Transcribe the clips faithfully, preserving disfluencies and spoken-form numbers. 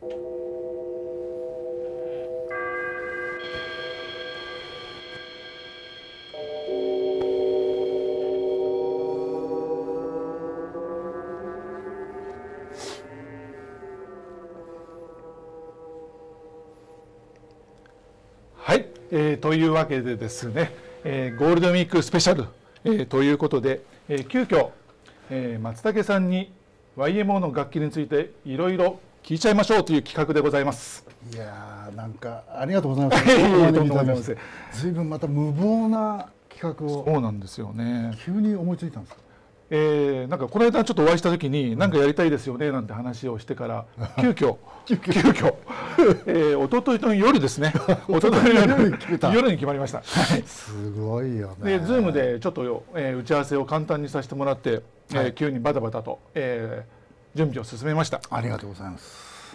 はい、えー、というわけでですね、えー、ゴールデンウィークスペシャル、えー、ということで、えー、急遽、えー、松武さんに ワイエムオー の楽器についていろいろ聞いちゃいましょうという企画でございます。 いやー、なんかありがとうございます。ずいぶんまた無謀な企画を。 そうなんですよね。 急に思いついたんですか。 えー、なんかこの間ちょっとお会いした時に何かやりたいですよねなんて話をしてから急遽急遽えー、一昨日の夜ですね。一昨日の夜に決めた。夜に決まりました。はい、 すごいよね。 で、ズームでちょっと、えー、打ち合わせを簡単にさせてもらって、はい、えー、急にバタバタと、えー、準備を進めました。 ありがとうございます。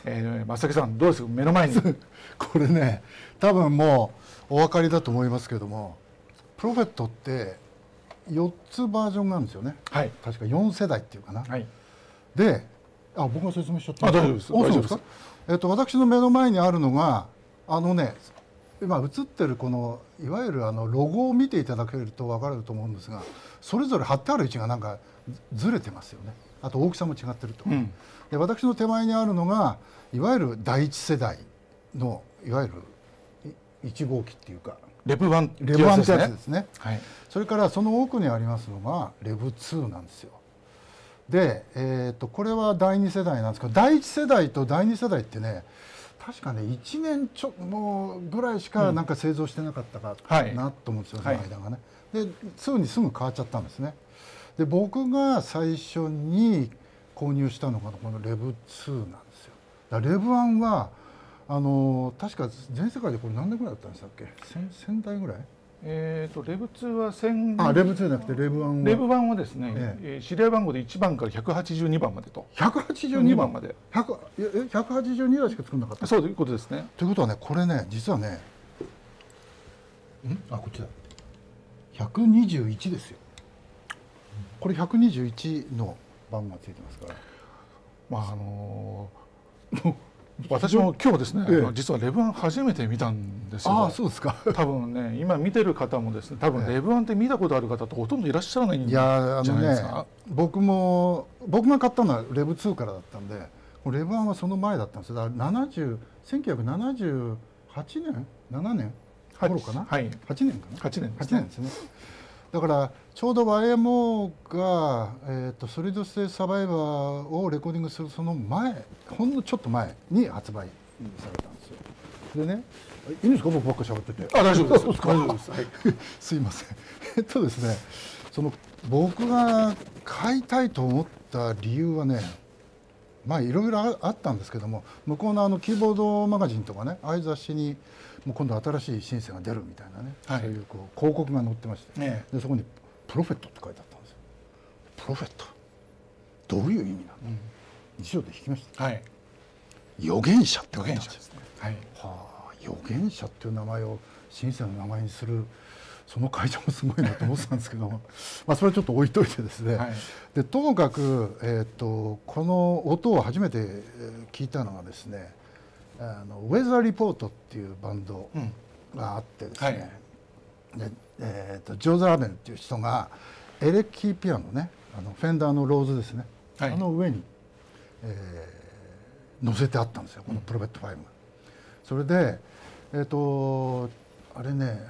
えー、松武さんどうですか、目の前に。 これね、多分もうお分かりだと思いますけれども、プロフェットってよっつバージョンがあるんですよね。はい、確かよんせだいっていうかな。はい、で、あ、僕が説明しちゃった。 あ、大丈夫です。 大丈夫ですか。えっと、私の目の前にあるのが、あのね、今映ってるこのいわゆるあのロゴを見ていただけると分かると思うんですが、それぞれ貼ってある位置がなんかずれてますよね。あと大きさも違ってると。うん、で、私の手前にあるのがいわゆるだいいち世代のいわゆるいち号機っていうか。 レブワンレブワンってやつですね。はい、それからその奥にありますのがレブツーなんですよ。で、えー、とこれはだいに世代なんですけど、だいいち世代とだいに世代ってね、確かねいちねんちょもうぐらいしかなんか製造してなかったかなと思うんですよ、その間がね。で、ツーにすぐ変わっちゃったんですね。で、僕が最初に購入したのがこのレブツーなんですよ。だからレブワンはあの確か全世界でこれ何台ぐらいだったんでしたっけ。せんだいぐらい。 えーとレブツーはせん、 あ、レブツーじゃなくてレブワンはレブワンはですね、ええ、シリアル番号でいちばんからひゃくはちじゅうにばんまでと。 ひゃくはちじゅうにばんまでひゃくはちじゅうにだいしか作んなかった。 そういうことですね。 ということはね、これね、実はね、んあ、こっちだ、ひゃくにじゅういちですよ。これひゃくにじゅういちの番がついてますから。 まああのー私も今日ですね、ええ、実はレブワン初めて見たんですよ。 ああ、そうですか。 多分ね、今見てる方もですね、多分レブワンって見たことある方ってほとんどいらっしゃらないんじゃないですか。 ね、僕も僕が買ったのはレブツーからだったんで、レブワンはその前だったんですよ。だからななじゅう、せんきゅうひゃくななじゅうはちねん、ななねん頃かな。はい。はちねんかな。 はちねん。 はちねんですね。だからちょうど ワイエムオー が、えー、とソリッドステートサバイバーをレコーディングするその前、ほんのちょっと前に発売されたんですよ。でね、いいんですか、僕ばっか喋ってて。 あ、大丈夫です。大丈夫です。はい、 すいません。えっとですね、その僕が買いたいと思った理由はね、まあいろいろあったんですけども、向こうのあのキーボードマガジンとかね、ああいう雑誌にもう今度新しいシンセが出るみたいなね、はい、そういうこう広告が載ってまして、ね、でそこにプロフェットって書いてあったんですよ。プロフェットどういう意味なの、うん、辞書で引きました。はい、預言者って書いてあるんですね。はい、はあ、預言者っていう名前をシンセの名前にするその会社もすごいなと思ってたんですけどもまあそれはちょっと置いといてですね、はい、でともかく、えー、とこの音を初めて聞いたのはですね、あのウェザーリポートっていうバンドがあってですね、うん、はい、でえー、とジョーズ・ラベルっていう人がエレキピアノね、あのフェンダーのローズですね、はい、あの上に、えー、乗せてあったんですよ、このプロフェットファイブが。それでえっ、ー、とあれね、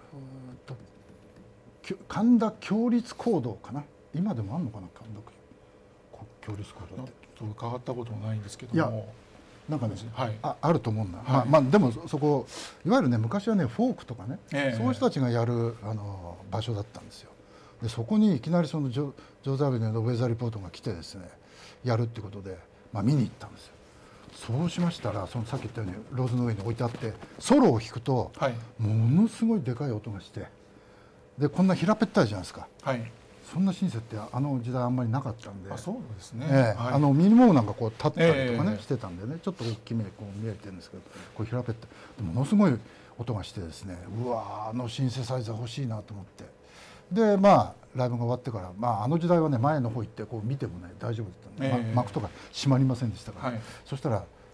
神田共立コードかな、今でもあるのかな、神田共立コードって。 変わったこともないんですけども、いやなんかね、はい、あ, あると思うんだ、はい、まあ、まあでもそこいわゆるね、昔はねフォークとかね、えー、そういう人たちがやるあの場所だったんですよ。でそこにいきなりそのジョジョーズ・アベニューのウェザーリポートが来てですね、やるっていうことで、まあ、見に行ったんですよ。そうしましたら、そのさっき言ったようにローズの上に置いてあって、ソロを弾くと、はい、ものすごいでかい音がして、でこんな平べったいじゃないですか。はい、そんなシンセってあの時代あんまりなかったんで、 あ、そうですね、 えーはい、あのミニモーなんかこう立ったりとかね、えー、してたんでね、ちょっと大きめにこう見えてるんですけど、こう平べったい、ものすごい音がしてですね、うわー、あのシンセサイザー欲しいなと思って、でまあライブが終わってから、まあ、あの時代はね前の方行ってこう見てもね大丈夫だったんで、えーま、幕とか閉まりませんでしたから、はい、そしたら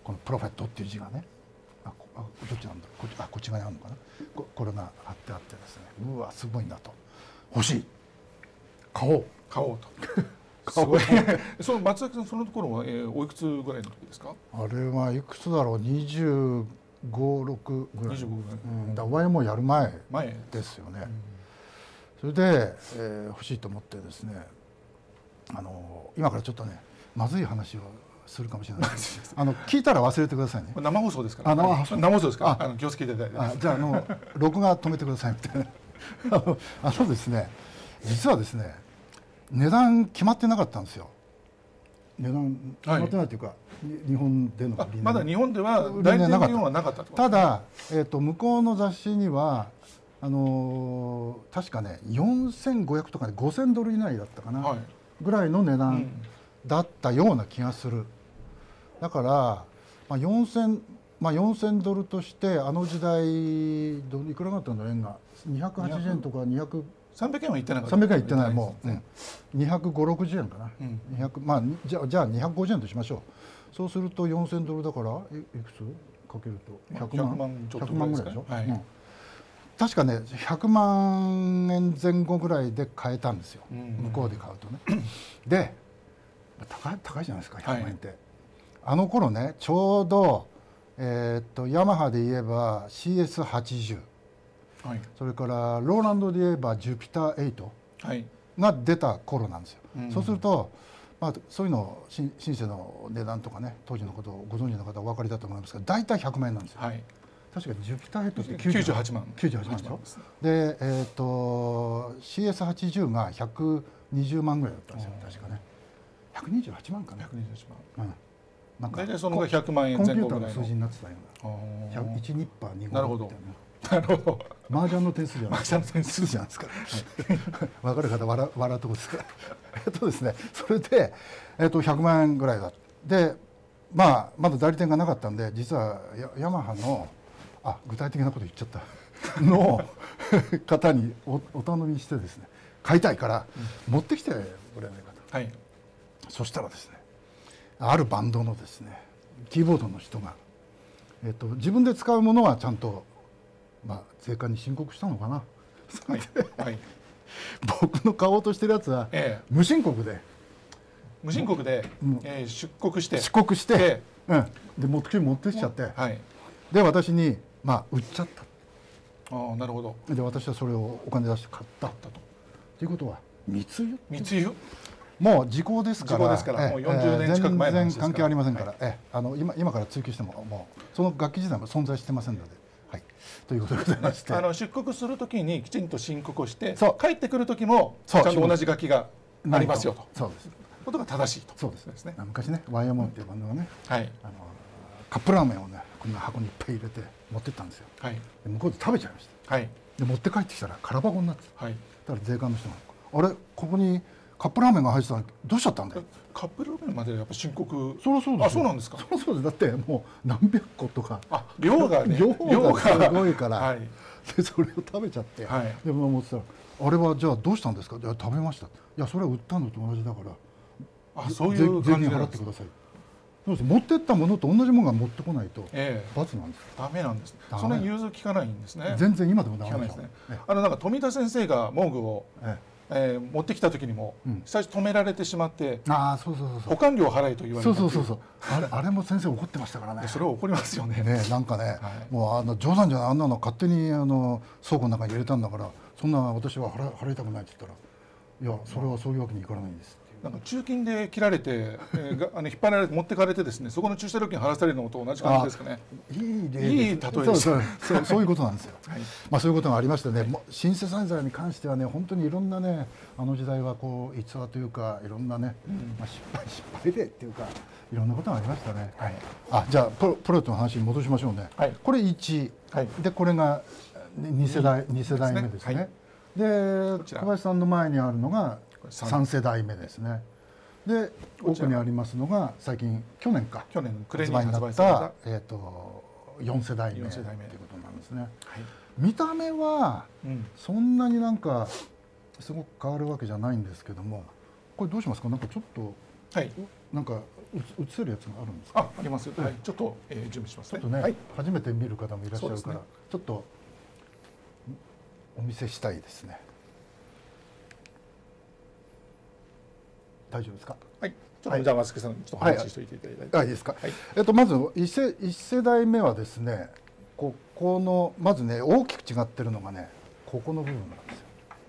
このプロフェットっていう字がね、あこあどっちなんだこっちあこっち側にあるのかな、ここれが貼ってあってですね、うわすごいなと、欲しい、買おう買おうとすごいその松崎さんそのところは、えー、おいくつぐらいの時ですか？ あれはいくつだろう、にじゅうご、ろくぐらい、 にじゅうごぐらい、 うん、だワイエムオーやる前前ですよね、 うん、 それで、えー、欲しいと思ってですね、あの今からちょっとねまずい話をするかもしれないですあの聞いたら忘れてくださいね。 生放送ですから、 あ生放送生放送ですから、 ああの気をつけていただいて、 あじゃああの録画止めてくださいみたいなあのあのですね、実はですね値段決まってなかったんですよ。値段決まってないというか、はい、日本でのあまだ日本では代理店のようはなかったってことただ、えー、と向こうの雑誌にはあのー、確かねよんせんごひゃくとか、ね、ごせんドル以内だったかな、はい、ぐらいの値段だったような気がする。だから、まあ、よんせん、まあ、よんせんドルとしてあの時代どいくらだったんだ円がにひゃくはちじゅうえんとかにひゃくさんびゃくえんはいってなかった。 さんびゃくえんいってない、もう、うん、にひゃくごじゅう、ろくじゅうえんかな、うん、にひゃくまあじゃあじゃあにひゃくごじゅうえんとしましょう。そうするとよんせんドルだからいいくつかけるとひゃくまん、 ひゃくまんちょっとひゃくまんぐらいでしょ、 はい、うん、 確かねひゃくまんえん前後ぐらいで買えたんですよ、うんうん、向こうで買うとねで高い、高いじゃないですかひゃくまんえんって、はい、あの頃ねちょうど、えー、っとヤマハで言えば シーエスはちじゅう、はい、それからローランドで言えばジュピターエイトが出た頃なんですよ、はい、そうすると、まあ、そういうのシンセの値段とかね当時のことをご存知の方はお分かりだと思いますが大体ひゃくまんえんなんですよ、はい、確かジュピターエイトってきゅうじゅうはちまんきゅうじゅうはちまんでしょ。で、えー、っと シーエスはちじゅう がひゃくにじゅうまんぐらいだったんですよ確かね。ひゃくにじゅうはちまんかな。ひゃくにじゅうはちまん。うん。なんか大体そのひゃくまんえん前後ぐらいの。 コンピューターの数字になってたような。いちニッパーにごみたいな。 なるほど。なるほど。 麻雀の点数じゃない。 麻雀の点数じゃないですか。わかる方笑笑うとこですから。えっとですね、それでえっとひゃくまんえんぐらいだ。で、まあまだ代理店がなかったんで、実はヤマハのあ具体的なこと言っちゃったの方に お, お頼みしてですね、買いたいから持ってきてくれないかと。はい。そしたらですね、あるバンドのですねキーボードの人が、えっと、自分で使うものはちゃんと、まあ、税関に申告したのかな、はいはい、僕の買おうとしてるやつは、ええ、無申告で無申告で、えー、出国して出国して、ええ、うん、で持って持ってきちゃって、はい、で私に、まあ、売っちゃった。 ああ、なるほど。 で私はそれをお金出して買ったと。ということは密輸密輸もう時効ですから、 時効ですから、もうよんじゅうねん近く前の話ですから、 全然関係ありませんから、はい、えあの 今, 今から追及してももうその楽器自体も存在してませんので、はい、ということでございまして、 あの出国するときにきちんと申告をして、帰ってくるときもちゃんと同じ楽器がありますよと、 そうですことが正しいと。 そうですね。昔ね ワイエムオー っていうバンドがね、はい、あのカップラーメンをねこんな箱にいっぱい入れて持ってったんですよ、はい、で向こうで食べちゃいました、はい、で持って帰ってきたら空箱になってた、はい、だから税関の人があれここにカップラーメンが入ってたのどうしちゃったんだよ。 カップラーメンまでやっぱ申告。 そりゃそうです。 あ、そうなんですか。 そりゃそうです。だってもう何百個とか。 あ、量がね。 量がすごいから。はい、でそれを食べちゃって、はい、でも持ってたらあれはじゃあどうしたんですか。いや食べました。いやそれは売ったのと同じだから。 あ、そういう税金払ってください。そうです。持ってったものと同じものが持ってこないと罰なんです。 ダメなんです。そんなに融通聞かないんですね。 全然今でもダメですね。あのなんか富田先生がモーグを。えええー、持ってきた時にも、うん、最初止められてしまって、ああそうそうそうそう、保管料を払えと言われた。 そうそうそうそう、あれあれも先生怒ってましたからね。 それは怒りますよね。 ね、なんかね、はい、もうあの冗談じゃない、あんなの勝手にあの倉庫の中に入れたんだから、そんな私は払払いたくないって言ったら、いやそれはそういうわけにいかないんです。 なんか中金で切られて、えー、あの引っ張られて持ってかれてですね、そこの駐車料金払わされるのと同じ感じですかね。 いい例いい例えです。そうそうそうそういうことなんですよ。はい、まあそういうことがありましてね、はい、シンセサイザーに関してはね、本当にいろんなね、あの時代はこう逸話というか、いろんなね、うん、まあ失敗失敗例っていうか、いろんなことがありましたね。はい、あ、じゃあプロプロとの話に戻しましょうね。はい、これいち、はい、でこれがに世代に世代目ですね。で小林さんの前にあるのがさん世代目ですね。で奥にありますのが最近去年か去年暮れに発売されたえっとよん世代目ということなんですね。はい、見た目はそんなになんかすごく変わるわけじゃないんですけども、これどうしますか。なんかちょっとはい、 なんか映せるやつがあるんですか。 あ、あります。はい、ちょっと、えー、準備しますね。 ちょっとね、 はい、 初めて見る方もいらっしゃるから、 ね、 ちょっとお見せしたいですね。大丈夫ですか。 はい、ちょっとじゃあ松木さん、ちょっと話しておいていただいて。 はい、あ、いいですか。 はい、 えっとまず一世一世代目はですね、ここのまずね大きく違ってるのがね、ここの部分なんですよ。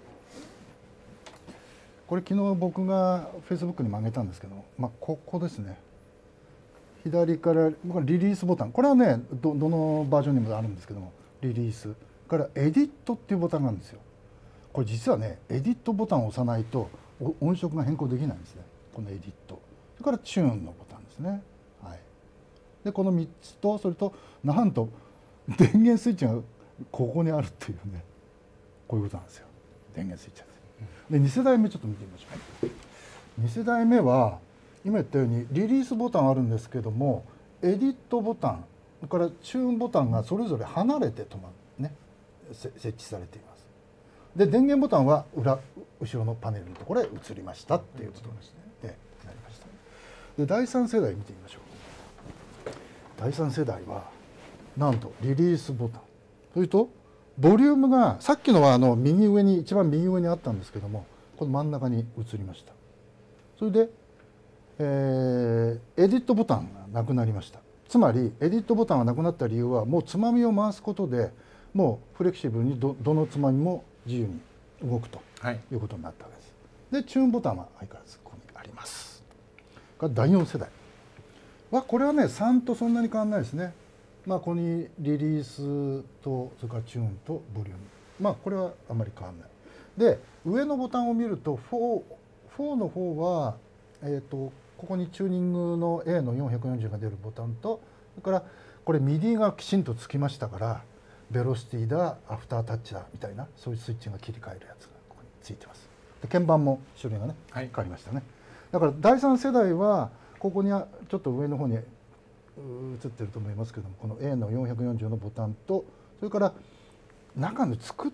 これ昨日僕がフェイスブックにも上げたんですけど、まあここですね。左からこれリリースボタン、これはね ど, どのバージョンにもあるんですけども、リリースからエディットっていうボタンがあるんですよ。これ実はねエディットボタンを押さないと音色が変更できないんですね。このエディット、それからチューンのボタンですね。はい、でこのみっつと、それとなんと電源スイッチがここにあるっていうね、こういうことなんですよ。電源スイッチです。でに世代目ちょっと見てみましょう。に世代目は今言ったようにリリースボタンあるんですけども、エディットボタン、それからチューンボタンがそれぞれ離れて止まるね、設置されています。で電源ボタンは裏後ろのパネルのところへ移りましたっていうことですね。でなりました。でだいさん世代見てみましょう。だいさん世代はなんとリリースボタン、それとボリュームがさっきのはあの右上に一番右上にあったんですけども、この真ん中に移りました。それで、えー、エディットボタンがなくなりました。つまりエディットボタンがなくなった理由は、もうつまみを回すことでもうフレキシブルに ど, どのつまみも自由に動くということになったわけです。でチューンボタンは相変わらずここにあります。がだいよん世代はこれはねさんとそんなに変わらないですね。まあここにリリースとそれからチューンとボリューム、まあこれはあまり変わらない。で上のボタンを見るとフォー、フォーの方は、えー、とここにチューニングの エー のよんひゃくよんじゅうが出るボタンと、それからこれミディがきちんとつきましたから、ベロシティだアフタータッチだみたいな、そういうスイッチが切り替えるやつがここについてます。で鍵盤も種類がね、はい、変わりましたね。だからだいさん世代はここにちょっと上の方に映ってると思いますけども、この エー のよんひゃくよんじゅうのボタンと、それから中で作った、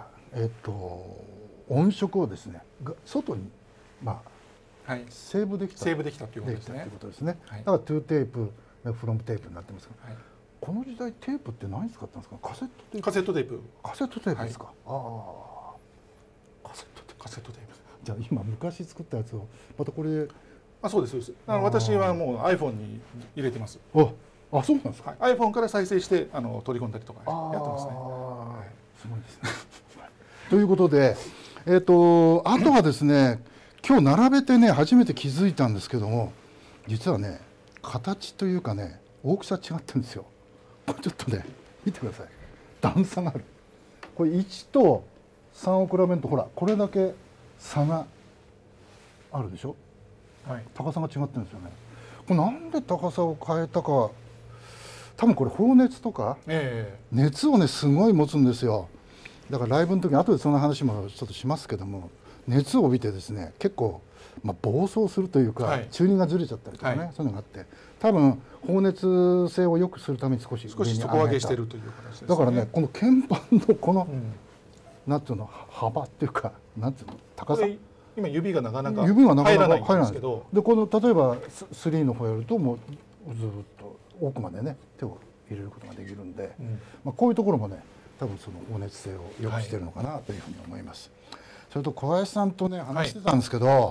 えっと、音色をですね外に、まあはい、セーブできたセーブできたということですね。 ということですね。はい、だからトゥーテープ、フロムテープになってますけど、はい、この時代テープって何使ったんですか。カセットテープ。 カセットテープ。 カセットテープですか。はい、ああ、カセットテープ。カセットテープ。じゃあ今昔作ったやつをまたこれ。 あ、そうですそうです。あの私はもう iPhone に入れてます。 あ、あ、そうなんですか。 はい、iPhone から再生してあの取り込んだりとかやってますね。 はい、すごいですね。ということで、えっとあとはですね、今日並べてね初めて気づいたんですけども、実はね形というかね大きさ違ってるんですよ。これちょっとね見てください。段差がある。これいちとさんを比べると、ほらこれだけ差があるでしょ。はい、高さが違ってるんですよね。これなんで高さを変えたか、多分これ放熱とか、えー、熱をねすごい持つんですよ。だからライブの時に後でその話もちょっとしますけども、熱を帯びてですね結構、まあ、暴走するというか、はい、チューニングがずれちゃったりとかね、はい、そういうのがあって、多分放熱性を良くするために少し少し底上げしているという形ですね。 だからねこの鍵盤のこの、うん、なんていうの幅っていうか、なんていうの高さ、 今指がなかなか入らないんですけど、 でこの例えばスリーの方やるともうずっと奥までね手を入れることができるんで、うん、まあこういうところもね多分その放熱性を良くしているのかなというふうに思います。はい、それと小林さんとね話してたんですけど、はい、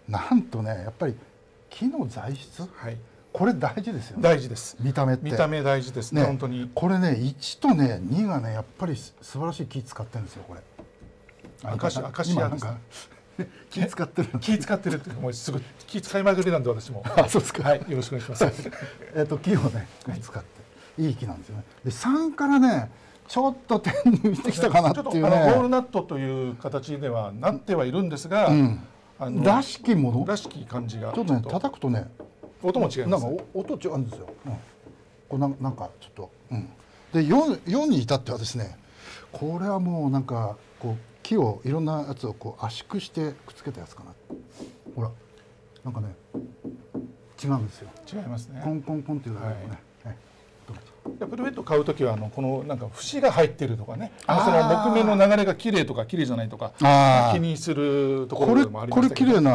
なんとねやっぱり木の材質、はい、これ大事ですよね。 大事です。 見た目って見た目大事ですね。本当にこれねいちとねにがねやっぱり素晴らしい木使ってるんですよ。これアカシアカシアですね。 気使ってる気使ってるってもうすぐ気使いまくりなんで私も。 あ、そうですか。 はい、よろしくお願いします。 えっと木をね使っていい木なんですよね。でさんからねちょっと手抜いてきたかなっていうね。ちょっとあのボールナットという形ではなってはいるんですが、うん、 あのらしきものらしき感じがちょっとね叩くとね音も違います。 なんか音違うんですよ。うん、こうなんなんかちょっと、うん、でよん、よんに至ってはですね、これはもうなんかこう木をいろんなやつをこう圧縮してくっつけたやつかな。ほらなんかね違うんですよ。 違いますね。 コンコンコンっていうのがね。はいはい、プルベット買うときはあのこのなんか節が入ってるとかね、その木目の流れが綺麗とか綺麗じゃないとか気にするところでもありますけど。 これ綺麗な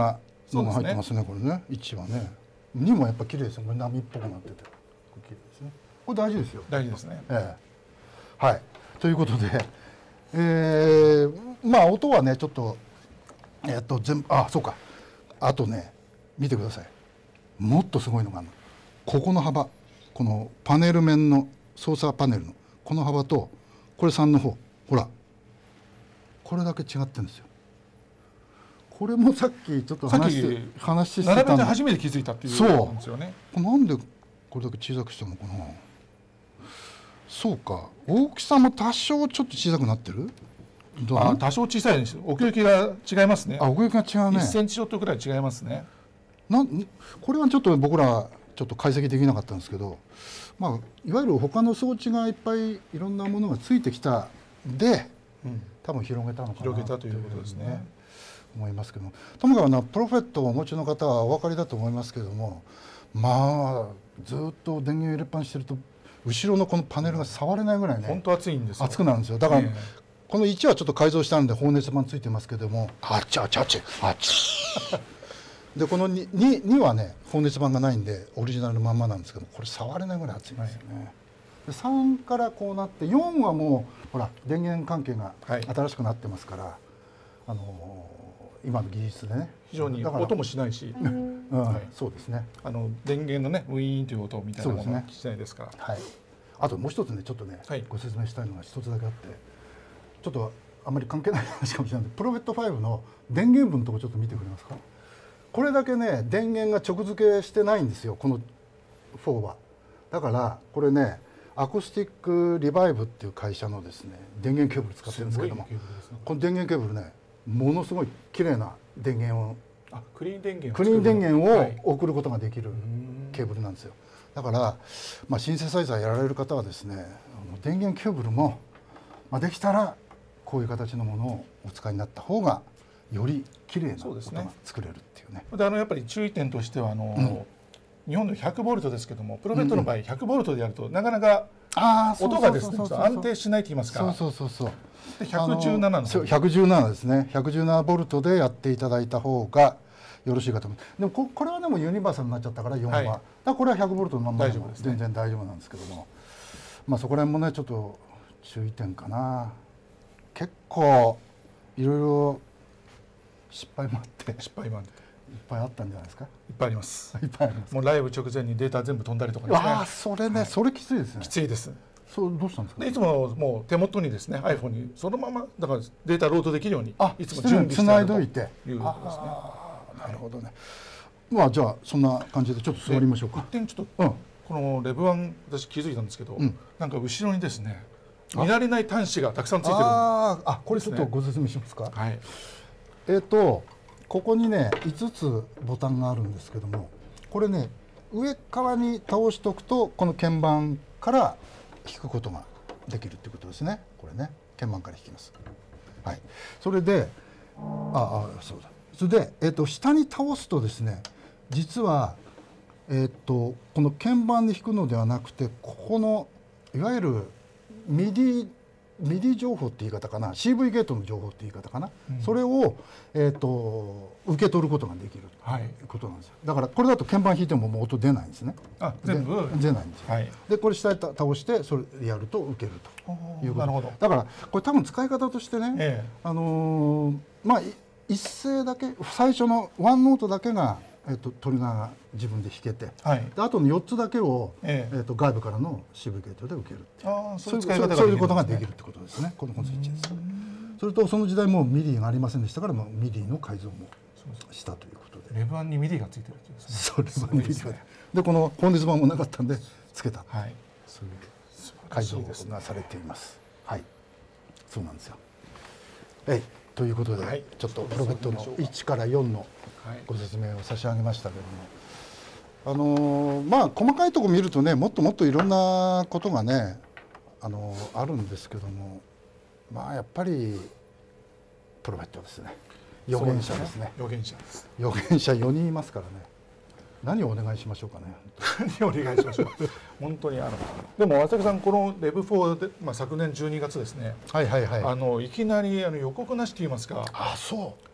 のが入ってますね。これね、いちはね。にもやっぱ綺麗ですよ。これ波っぽくなってて、これ綺麗ですね。これ大事ですよ。 大事ですね。 ええ、はい。ということで、えー、まあ音はねちょっとえっと全部あそうか。あとね見てください。もっとすごいのがあるの。ここの幅、このパネル面の操作パネルのこの幅とこれさんの方、ほらこれだけ違ってるんですよ。これもさっきちょっと話して話してた並べて初めて気づいたっていうことなんですよね。 そうなんでこれだけ小さくしたのかな。そうか、大きさも多少ちょっと小さくなってる。 あ、多少小さいです。奥行きが違いますね。 あ、奥行きが違うね。 いっセンチちょっとくらい違いますね。 なんこれはちょっと僕らちょっと解析できなかったんですけど、まあいわゆる他の装置がいっぱいいろんなものがついてきたんで、うん、多分広げたのかな。 広げたということですね。 思いますけども、ともかくなプロフェットをお持ちの方はお分かりだと思いますけども、まあずっと電源入れっぱなししてると後ろのこのパネルが触れないぐらいね。 本当熱いんですよ。 熱くなるんですよ。だから、えー、このいちはちょっと改造したんで放熱板ついてますけども、あっちあっちあっちあっちでこの に, にはね放熱板がないんでオリジナルのまんまなんですけど、これ触れないぐらい熱いんですよね。はい、でさんからこうなってよんはもうほら電源関係が新しくなってますから、はい、あのー今の技術でね、 非常に音もしないし、 うんはい、そうですね。 あの電源のねウィーンという音みたいなものがしないですから。 はい。あともう一つねちょっとね、はい、ご説明したいのが一つだけあって、ちょっとあんまり関係ない話かもしれないんで、プロフェットファイブの電源分のとこちょっと見てくれますか。これだけね電源が直付けしてないんですよこのフォーは。だからこれねアコースティックリバイブっていう会社のですね電源ケーブル使ってるんですけども、この電源ケーブルねものすごい綺麗な電源をあクリーン電源クリーン電源を送ることができるケーブルなんですよ。だから、まあ、シンセサイザーやられる方はですね電源ケーブルも、まあ、できたらこういう形のものをお使いになった方がより綺麗な音が作れるっていうね。 であのやっぱり注意点としてはあの、うん、日本のひゃくボルトですけどもプロフェットの場合ひゃくボルトでやるとなかなか音がですね安定しないと言いますか。 そうそうそうそう。 でひゃくじゅうななのひゃくじゅうななですね。ひゃくじゅうななボルトでやっていただいた方がよろしいかと思います。でも こ, これはでもユニバーサルになっちゃったからよんは、はい、だからこれはひゃくボルトのままでも全然大丈夫なんですけども、まあそこら辺もねちょっと注意点かな。結構いろいろ失敗もあって失敗もあっていっぱいあったんじゃないですか。 いっぱいあります。 いっぱいあります。 もうライブ直前にデータ全部飛んだりとかですね。 ああそれね、はい、それきついですね。 きついです。 そうどうしたんですか。 いつももう手元にですね iPhone にそのままだからデータロードできるようにいつも準備してあるということですね。 なるほどね。まあじゃあそんな感じでちょっと座りましょうか。 一点ちょっと、うん、このレブワン私気づいたんですけど、うん、なんか後ろにですね見慣れない端子がたくさんついてる。 ああこれちょっとご説明しますか。 はい。 えっとここにねいつつボタンがあるんですけども、これね上側に倒しておくとこの鍵盤から弾くことができるっていうことですね。これね鍵盤から弾きます。はい。それでああそうだ。それでえっと下に倒すとですね実はえっとこの鍵盤で弾くのではなくてここのいわゆるミディミディ情報って言い方かな シーブイ ゲートの情報って言い方かな、うん、それを、えー、と受け取ることができるということなんですよ。だからこれだと鍵盤弾いてももう音出ないんですね。 あ全部出ないんですよ。はい、でこれ下に倒してそれやると受けるということ。なるほど。だからこれ多分使い方としてね、ええ、あのー、まあ一声だけ最初のワンノートだけがえっとトリガーが自分で弾けて、はい、であとのよっつだけを、えええっと外部からの シーブイ ゲートで受けるっていう、あそういう使い方ができるんですね。そういうことができるってことですね。このこのスイッチです。それとその時代もミディがありませんでしたから、もうミディの改造もしたということで。 レブワンにミディがついてるっていうですね。 そうレブワンにミディが。でこの本日版もなかったんでつけた。はい。そういう改造がされています。はい。そうなんですよ。はい。ということで、はい、ちょっとプロフェットのいちからよんのご説明を差し上げましたけども、あのー、まあ細かいところ見るとねもっともっといろんなことがね、あのー、あるんですけども、まあやっぱりプロフェットですね。預言者ですね。 預言者です。 預言者よにんいますからね。何をお願いしましょうかね。 何をお願いしましょう。本当にあのでも渡さんこのレブフォーで、まあ、昨年じゅうにがつですね。 はいはいはい。 あのいきなりあの予告なしと言いますか。 あそう。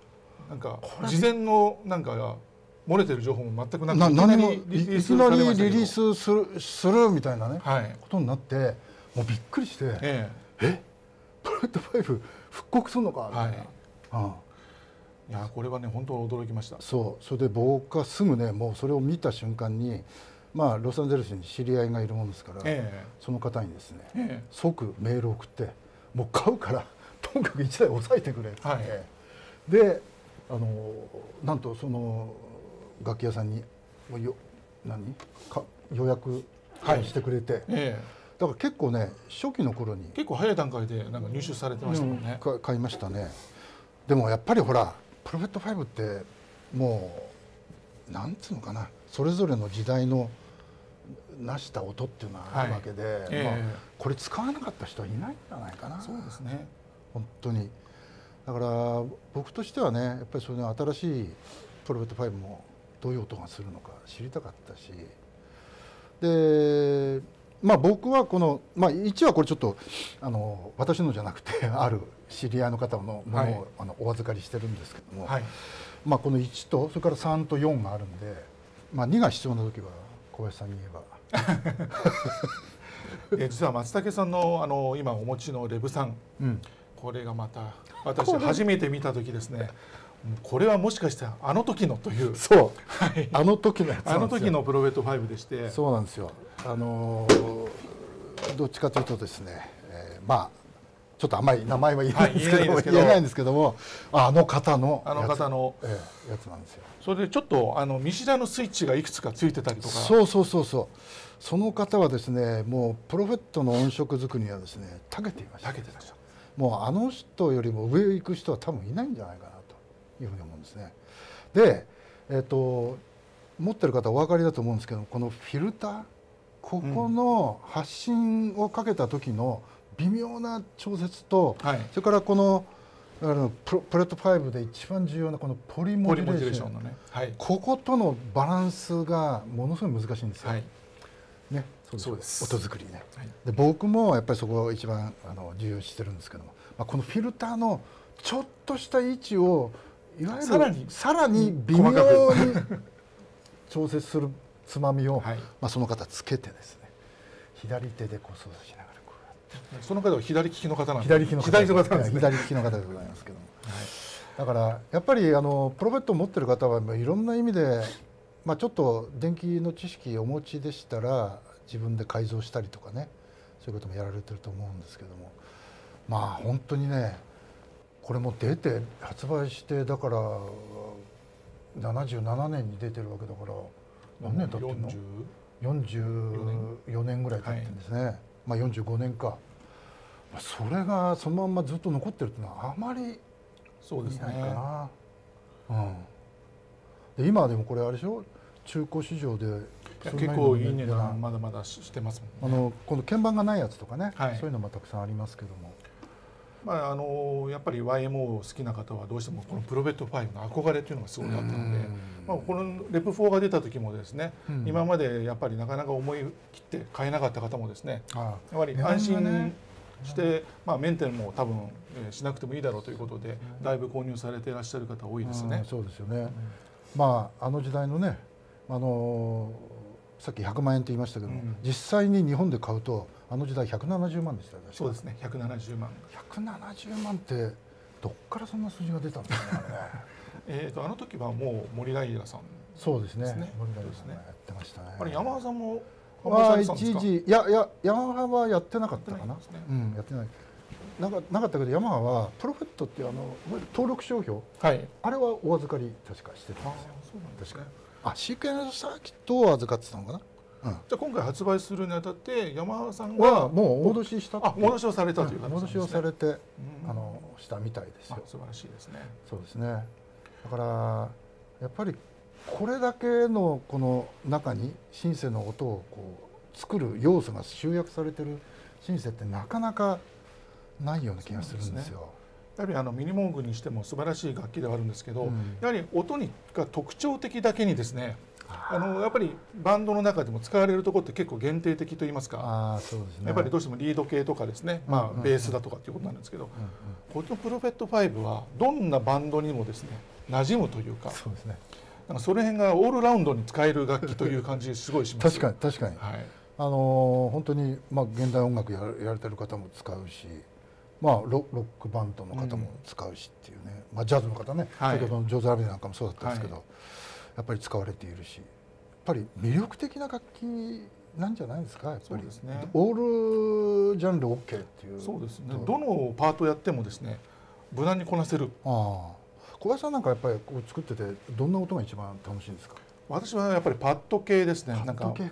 なんか事前のなんか漏れてる情報も全くなくなて、 何もいリリースきなりされましたけどリリースするするみたいなね、 はい、 ことになってもうびっくりして、 ええプロレットファイブ復刻するのかみたいな、 はいうんいやこれはね本当驚きました。 そうそれで僕はすぐねもうそれを見た瞬間に、まあ、ロサンゼルスに知り合いがいるもんですから、 えその方にですね、 ええ即メールを送ってもう買うからとにかくいちだい押さえてくれって言って、 はいであのなんとその楽器屋さんにもうよ何か予約してくれて、 ええだから結構ね初期の頃に結構早い段階でなんか入手されてましたもんね。 か買いましたね。でもやっぱりほらプロフェットファイブってもうなんつうのかなそれぞれの時代の成した音っていうのがあるわけで、 はいえまあえこれ使わなかった人はいないんじゃないかな。 そうですね。 本当にだから僕としてはねやっぱりその新しいプロフェットファイブもどういう音がするのか知りたかったし、でまあ僕はこの、まあ、いちはこれちょっとあの私のじゃなくてある知り合いの方のものを、はい、あのお預かりしてるんですけども、はい、まあこのいちとそれからさんとよんがあるんで、まあ、にが必要な時は小林さんに言えばえ実は松竹さんのあの今お持ちのレブさん、うん、これがまた私初めて見た時ですねこれはもしかしてあの時のというそう、 はい、 あの時のやつあの時のプロフェットファイブでして、 そうなんですよ。あのー、どっちかというとですね、えー、まあちょっとあんまり名前は言えないんですけども、はい、言えないんですけどもあの方のあの方のやつ、えー、やつなんですよ。 それでちょっとあの見知らぬスイッチがいくつかついてたりとか、 そうそうそうそうその方はですねもうプロフェットの音色作りにはですね長けていました。 長けてました。 もうあの人よりも上へ行く人は多分いないんじゃないかなというふうに思うんですね。で、えーと、持ってる方お分かりだと思うんですけどこのフィルターここの発信をかけた時の微妙な調節と、うんはい、それからこのプロ、プレットファイブで一番重要なこのポリモジュレーションのね、はい、こことのバランスがものすごい難しいんですよ。はい、ね、そうです。音作りね。はい、で僕もやっぱりそこを一番あの重要視してるんですけども、まあ、このフィルターのちょっとした位置をいわゆるさらにさらに微妙に調節するつまみを、はい、まあその方つけてですね左手でこう操作しながらこうやってその方は左利きの方なんです左利きの方左の方なんですね。 左利きの方でございますけども、はい、だからやっぱりあのプロフェットを持ってる方はいろんな意味で、まあ、ちょっと電気の知識をお持ちでしたら自分で改造したりとかねそういうこともやられてると思うんですけどもまあ本当にねこれも出て発売してだからななじゅうななねんに出てるわけだから何年経ってんのよんじゅうよねんぐらい経ってるんですね、はい、まあよんじゅうごねんかそれがそのまんまずっと残ってるっていうのはあまりそうですねないかな、うん、で今でもこれあれでしょ中古市場で結構いい値段まだまだしてますもんね。 あのこの鍵盤がないやつとかね、はい、そういうのもたくさんありますけどもまあ、あのやっぱり ワイエムオー 好きな方はどうしてもこのプロフェットファイブの憧れというのがすごいあったので、まあ、このレプフォーが出た時もですね、うん、今までやっぱりなかなか思い切って買えなかった方もですねやっぱり安心して、ねまあ、メンテも多分、えー、しなくてもいいだろうということでだいぶ購入されていらっしゃる方多いですね。 そうですよね、うん、まああの時代のねあのさっきひゃくまんえんって言いましたけども、うん、実際に日本で買うとあの時代ひゃくななじゅうまんでした。 そうですね、ひゃくななじゅうまん。 ひゃくななじゅうまんってどっからそんな数字が出たんですかね。 えっとあの時はもう森平さん、ね、 そうですね。森平さんがやってましたね。 あれ山田さんも販売されてたんですか。いやいや山田はやってなかったかな。ね、うん、やってない。なんかなかったけど山田はプロフェットっていうあの登録商標、はい、あれはお預かり確かしてたんですよ。そうなんですね。あ、シークエンスサーキットを預かってたのかな。うん、じゃあ今回発売するにあたって山田さんがもうお戻ししたあお戻しをされたという形ですね。お戻しをされて、うん、あのしたみたいですよ。 素晴らしいですね。 そうですね。だからやっぱりこれだけのこの中にシンセの音をこう作る要素が集約されてるシンセってなかなかないような気がするんですよ。 やはりあのミニモングにしても素晴らしい楽器ではあるんですけど、うん、やはり音にが特徴的だけにですねあのやっぱりバンドの中でも使われるところって結構限定的といいますか、 あそうですね、 やっぱりどうしてもリード系とかですね、まあ、ベースだとかっていうことなんですけど、このプロフェットファイブはどんなバンドにもですね馴染むというか、 そうですね、 なんかその辺がオールラウンドに使える楽器という感じすごいします。 確かに確かに、はい、あのー、本当にまあ現代音楽ややられてる方も使うし、まあロロックバンドの方も使うしっていうね、うん、まあジャズの方ね、はい、先ほどのジョーズ・ラビなんかもそうだったんですけど、はい、やっぱり使われているし、やっぱり魅力的な楽器なんじゃないですか、やっぱり、ね、オールジャンル OK っていう。 そうですね、どのパートやってもですね無難にこなせる。 ああ、小林さんなんかやっぱりこう作っててどんな音が一番楽しいんですか？ 私はやっぱりパッド系ですね。なんか、うん、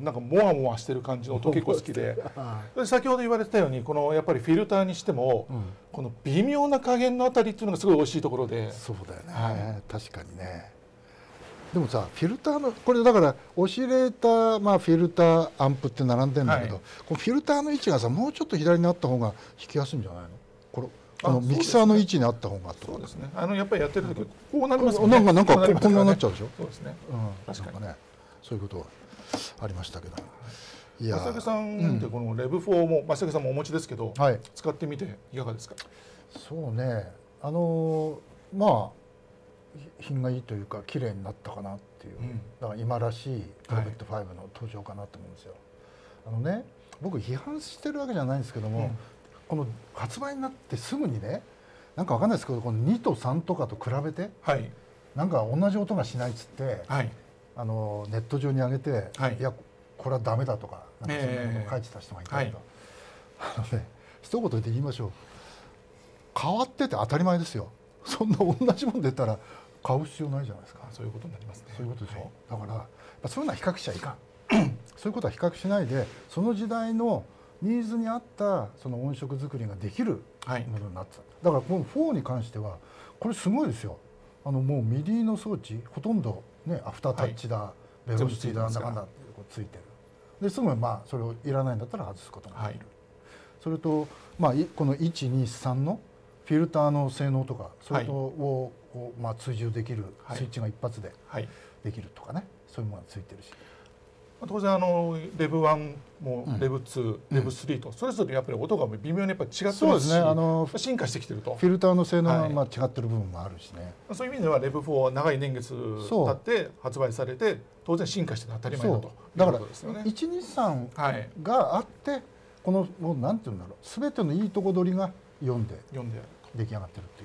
なんかモワモワしてる感じの音結構好きで、先ほど言われてたようにこのやっぱりフィルターにしても、うん、この微妙な加減のあたりっていうのがすごい美味しいところで。 そうだよね、はい、確かにね。でもさ、フィルターのこれだからオシレーター、まあ、フィルターアンプって並んでるんだけど、はい、このフィルターの位置がさもうちょっと左にあった方が弾きやすいんじゃないの？これあのミキサーの位置にあった方がとか。 そうですね。あのやっぱりやってる時こうなりますね。なんかなんかこんなになっちゃうでしょ。 そうですね。 うん、確かにね。そういうことはありましたけど。 いや。松竹さんってこのレブフォーも松竹さんもお持ちですけど、はい、使ってみていかがですか。 そうね。あのまあ品がいいというか綺麗になったかなっていう。うん、だから今らしいプロフェットファイブの登場かなと思うんですよ。はい、あのね、僕批判してるわけじゃないんですけども。うん、この発売になってすぐにね、なんかわかんないですけど、このにとさんとかと比べて、はい、なんか同じ音がしないっつって、はい、あのネット上に上げて、はい、いやこれはダメだとか、なんかそんなの書いてた人がいたけど、あのね、一言で言いましょう。変わってて当たり前ですよ。そんな同じもん出たら買う必要ないじゃないですか。 そういうことになりますね。 そういうことでしょ。はい、だからそういうのは比較しちゃいかん。そういうことは比較しないで、その時代のニーズに合ったその音色作りができるものになってた、はい、だからこのフォーに関してはこれすごいですよ。あのもうミディの装置ほとんどね、アフタータッチだ、はい、ベロシティだなんだかんだってこうついてる。ですぐまあそれをいらないんだったら外すことができる、はい、それとまあこのいちにさんのフィルターの性能とかそれとをこうまあ追従できるスイッチが一発でできるとかね、そういうものがついてるし。 当然あのレブワンもレブツー、うん、レブスリーとそれぞれやっぱり音が微妙にやっぱり違ってますし、そうですね、あの進化してきてると。 フィルターの性能がまあ違ってる部分もあるしね、 はい、そういう意味ではレブフォーは長い年月経って発売されて当然進化して当たり前だということですよね。 いちにさんがあって、はい、このもうなんていうんだろう、全てのいいとこ取りが読んで出来上がってるっていう、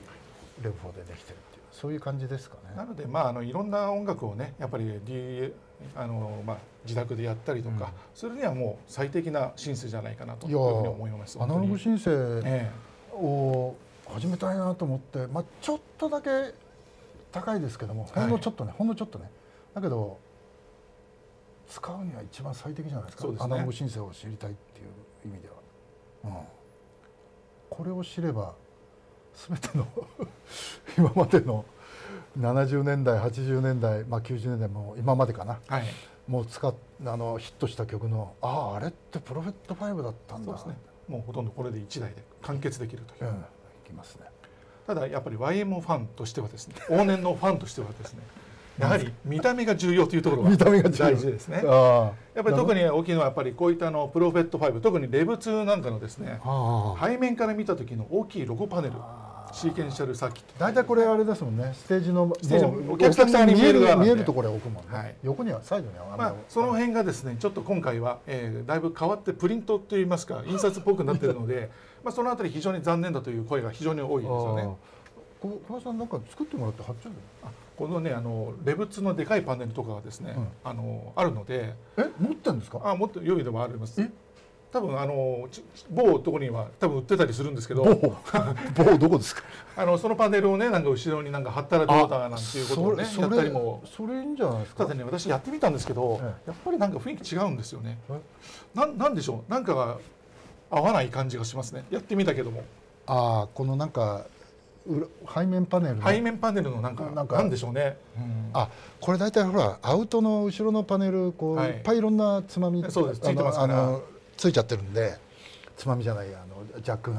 レブフォーでできてるっていう、そういう感じですかね。 なのでまああのいろんな音楽をねやっぱり ディーエーあのまあ、自宅でやったりとか、うん、それにはもう最適なシンセじゃないかなというふうに思います。 アナログシンセを始めたいなと思って、まあ、ちょっとだけ高いですけども、ほんのちょっとね、はい、ほんのちょっとねだけど使うには一番最適じゃないですか。そうですね、アナログシンセを知りたいっていう意味では、うん、これを知れば全ての今までのななじゅうねんだいはちじゅうねんだい、まあ、きゅうじゅうねんだいも今までかな、はい、もう使っあのヒットした曲のあああれってプロフェットファイブだったんだ。 そうですね、もうほとんどこれでいちだいで完結できるという、うん、いきますね。ただやっぱり ワイエムオー ファンとしてはですね往年のファンとしてはですねやはり見た目が重要というところが大事ですね。やっぱり特に大きいのはやっぱりこういったのプロフェットファイブ、特にレブツーなんかのですね背面から見た時の大きいロゴパネル、シーケンシャルサーキット、 大体これあれですもんね、ステージのステージのお客さんに見える見えるところへ置くもんね、はい、横にはサイドには、 まあ、その辺がですねちょっと今回は、えー、だいぶ変わってプリントといいますか印刷っぽくなっているのでまあそのあたり非常に残念だという声が非常に多いですよね。 小林さんなんか作ってもらって貼っちゃうの？ このねあのレブツのでかいパネルとかがですね、うん、あのあるので。 え持ってるんですか？ あ持って用意でもあります。多分あの某ところには多分売ってたりするんですけど、 某どこですか？ あのそのパネルをねなんか後ろになんか貼ったらどうだなんていうことをねやったりも。 それいいんじゃないですか？ ただね私やってみたんですけど、ええ、やっぱりなんか雰囲気違うんですよね。ななんでしょう、なんかが合わない感じがしますね。やってみたけども。 ああこのなんか背面パネルの背面パネルのなんかなんかなんでしょうね。 うん、あこれ大体ほらアウトの後ろのパネルこう、はい、いっぱいいろんなつまみそうですついてますから。 ついちゃってるんで、つまみじゃないあのジャックが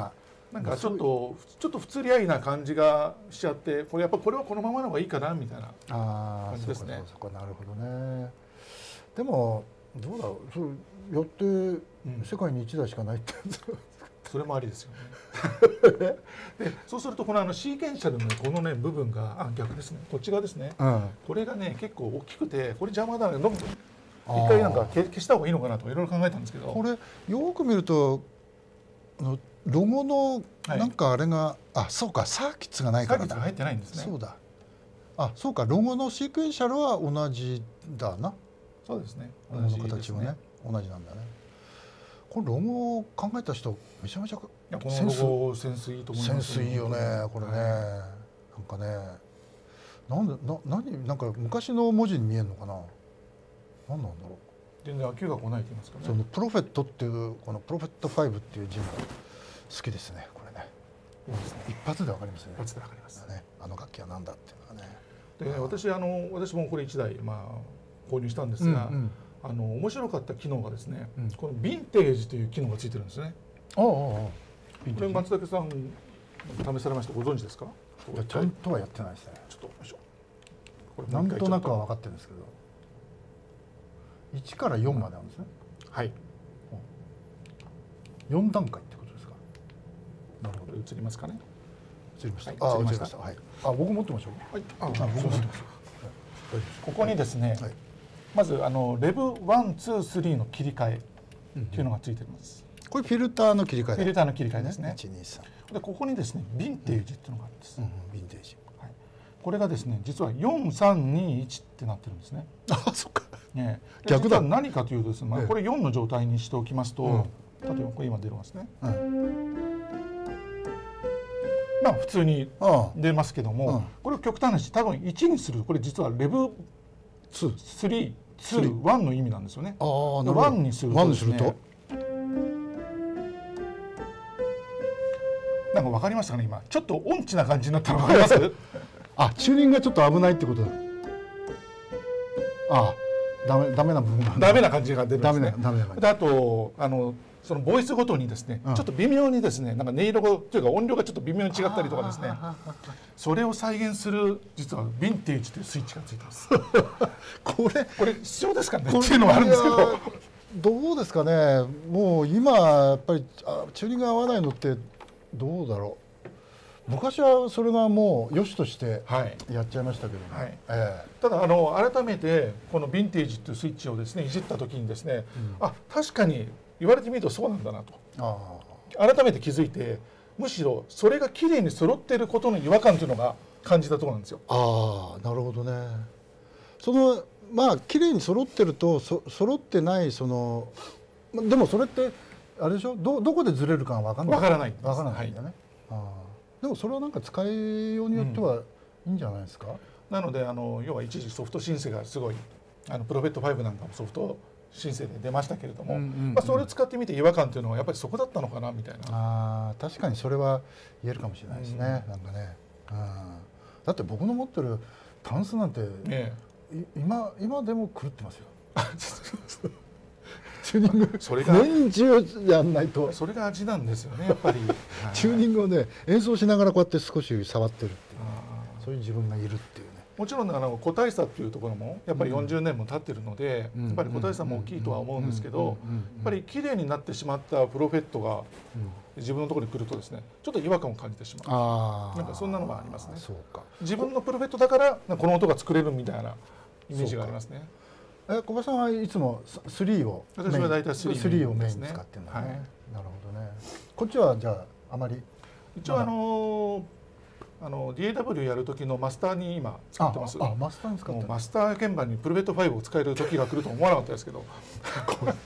なんかちょっとちょっと不釣り合いな感じがしちゃって、これやっぱこれはこのままの方がいいかなみたいな感じですね。 そうかそうか、なるほどね。でもどうだろう、それやって世界にいちだいしかないって、うん、 それもありですよね。でそうするとこのあのシーケンシャルのこのね部分があ逆ですね、こっち側ですね、うん、これがね結構大きくてこれ邪魔だね、一回なんか消した方がいいのかなとかいろいろ考えたんですけど、 これよく見るとロゴのなんかあれが、はい、あそうかサーキッツがないからだ、 サーキッツが入ってないんですね。 そうだ、あそうか、ロゴのシークエンシャルは同じだな。 そうですね、 ロゴの形もね同じなんだね。これロゴを考えた人めちゃめちゃいやこのロゴセンスいいと思います。 センスいいよねこれね、はい、なんかね、なんでな何なんか昔の文字に見えるのかな、何なんだろう。 全然飽きが来ないと言いますかね。 そのプロフェットっていうこのプロフェットファイブっていう字も好きですねこれね。いいですね。一発でわかりますね。 一発でわかりますね。 あの楽器は何だっていうのはね。 で、ね、私あの私もこれいちだいまあ購入したんですが、うんうん、あの面白かった機能がですね、うん、このヴィンテージという機能がついてるんですね。ああああ。これ松竹さん試されましたご存知ですか？ いやちゃんとはやってないですね。 ちょっとよいしょ。 これなんとなくは分かってるんですけど、いちからよんまであるんですね。 はい。 よん段階ってことですか。 なるほど。映りますかね。 映りました。あ、映りました。はい。あ、僕持ってましょう。 はい。あ、僕持ってます。ここにですね、まずあのレブワン、ツー、スリーの切り替えっていうのがついています。 これフィルターの切り替え。 フィルターの切り替えですね。 いち、に、さん。 でここにですね、ヴィンテージっていうのがあるんです。 ヴィンテージ。 これがですね、実はよん、さん、に、いちってなってるんですね。 あ、そっか。 ね、逆だ。何かというとですね、まあこれよんの状態にしておきますと、例えばこれ今出ますね。まあ普通に出ますけども、これを極端な話、多分いちにするとこれ実はレブスリー、ツー、ワンの意味なんですよね。 ああ、なるほど。 ワンにするとですね。なんかわかりましたかね、今ちょっと音痴な感じになったの分かります？ あ、チューニングがちょっと危ないってことだ。ああ、ダメダメな部分がダメな感じが出るんですね。 ダメな感じ。 であとあのそのボイスごとにですね、うん、ちょっと微妙にですね、なんか音色がというか音量がちょっと微妙に違ったりとかですね、それを再現する実はヴィンテージというスイッチがついてます。 これこれ必要ですかねっていうのはあるんですけど、 どうですかね。もう今やっぱりチューニングが合わないのってどうだろう。昔はそれがもう良しとしてやっちゃいましたけどね。はいええ、ただあの改めてこのヴィンテージというスイッチをですねいじった時にですね、うん、あ確かに言われてみるとそうなんだなとあ改めて気づいて、むしろそれがきれいに揃っていることの違和感というのが感じたところなんですよ。 ああ、なるほどね。そのまあきれいに揃ってるとそ揃ってないそのでもそれってあれでしょ、どどこでずれるかが分からない。 分からない。 分からないんだよね。はい、あでもそれはなんか使いようによってはいいんじゃないですか。うん、 なのであの要は一時ソフト申請がすごいあのプロフェットファイブなんかもソフト申請で出ましたけれども、まあそれを使ってみて違和感というのはやっぱりそこだったのかなみたいな。 あ確かにそれは言えるかもしれないですね。うん、なんかね、うん、だって僕の持ってるタンスなんて、ね、今今でも狂ってますよ。チューニングそれが年中やんないと。 それが味なんですよねやっぱり。 チューニングをね演奏しながらこうやって少し触ってるっていう、そういう自分がいるっていうね。 もちろんあの個体差っていうところもやっぱりよんじゅうねんも経ってるので、やっぱり個体差も大きいとは思うんですけど、やっぱり綺麗になってしまったプロフェットが自分のところに来るとですね、ちょっと違和感を感じてしまう。なんかそんなのがありますね。そうか。自分のプロフェットだからこの音が作れるみたいなイメージがありますね。 え小林さんはいつもスリーを私は大体スリーをメインに使ってるんだね。はい、なるほどね。こっちはじゃああまり一応あのあの ディーエーダブリュー やる時のマスターに今使ってます。 あ、マスターに使ってる。 マスター鍵盤にプロフェットファイブを使える時が来ると思わなかったですけど。 これ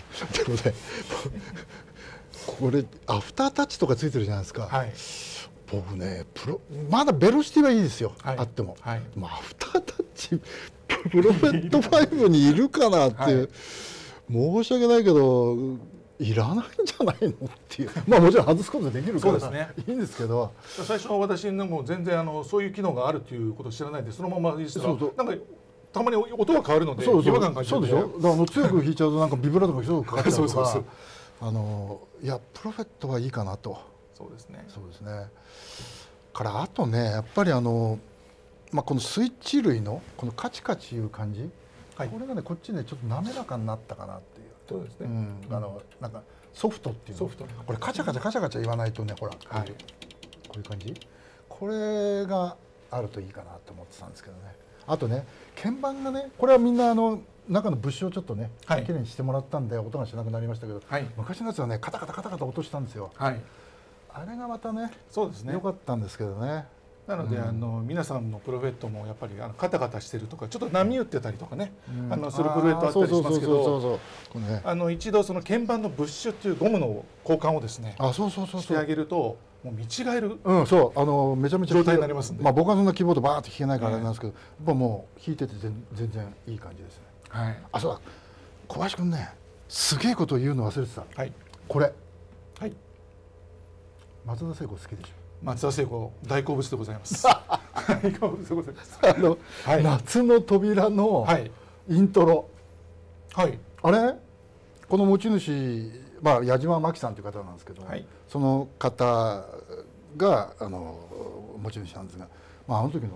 これアフタータッチとかついてるじゃないですか。はい、僕ねプロまだベロシティはいいですよ、はい、あっても、はい、まあアフタータッチプロフェットファイブにいるかなっていう、はい、申し訳ないけどいらないんじゃないのっていうまあもちろん外すことできるからそうです、ね、いいんですけど、 最初私のも全然あのそういう機能があるということを知らないでそのままいじったらなんかたまに音が変わるので違和感がそうでしょ。だから強く弾いちゃうとなんかビブラートがすごくかかっちゃうとかあのいやプロフェットはいいかなとそうですね。 そうですね。からあとねやっぱりあの、まあ、このスイッチ類のこのカチカチいう感じ、はい、これがねこっちねちょっと滑らかになったかなっていう。 そうですね。 うん、あのなんかソフトっていうの。 ソフト。 これカチャカチャカチャカチャ言わないとねほら、はい、こういう感じ。これがあるといいかなと思ってたんですけどね。あとね鍵盤がねこれはみんなあの中のブッシュをちょっとね、はい、きれいにしてもらったんで音がしなくなりましたけど、はい、昔のやつはねカタカタカタカタ落としたんですよ。はい、あれがまたねそうですね良かったんですけどね。 なので、うん、あの皆さんのプロフェットもやっぱりあのカタカタしてるとかちょっと波打ってたりとかね、うん、あのするプロフェットあったりしますけど、あの一度その鍵盤のブッシュっていうゴムの交換をですねあそうそうそうしてあげるともう見違える、 うん、そうあのめちゃめちゃ状態になりますんで、 まあ僕はそんなキーボードバーって弾けないからあれなんですけど、はい、やっぱもう弾いてて全全然いい感じですね。はい、あそうだ小林君ねすげえことを言うの忘れてた、はい、これ、はい、松田聖子好きでしょ。 松田聖子大好物でございます。大好物でございます。 あの、はい、夏の扉のイントロ、はい、あれこの持ち主、まあ、矢島真紀さんという方なんですけど、はい、その方があの持ち主なんですが、まあ、あの時の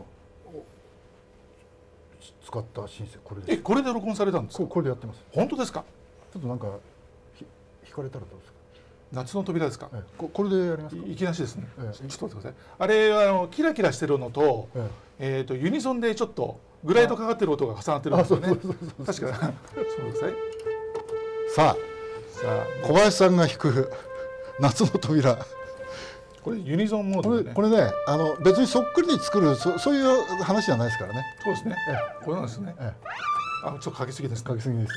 使ったシンセこれです。 えこれで録音されたんですか。 これでやってます。 本当ですか。 ちょっとなんかひ弾かれたらどうですか。 夏の扉ですか。 ええ、こ, これでやりますか。 いきなしですね。ええ、ちょっと待ってください。あれあのキラキラしてるのと、えええー、とユニゾンでちょっとグライドかかってる音が重なってるんですよね。確かに。そうですね。 さあ、さあ小林さんが弾く夏の扉。 これユニゾンモードで、ね、 これこれねあの別にそっくりに作る そ, そういう話じゃないですからね。 そうですね。ええ、これなんですね。ええ、あちょっとかけすぎですね。 かけすぎですね。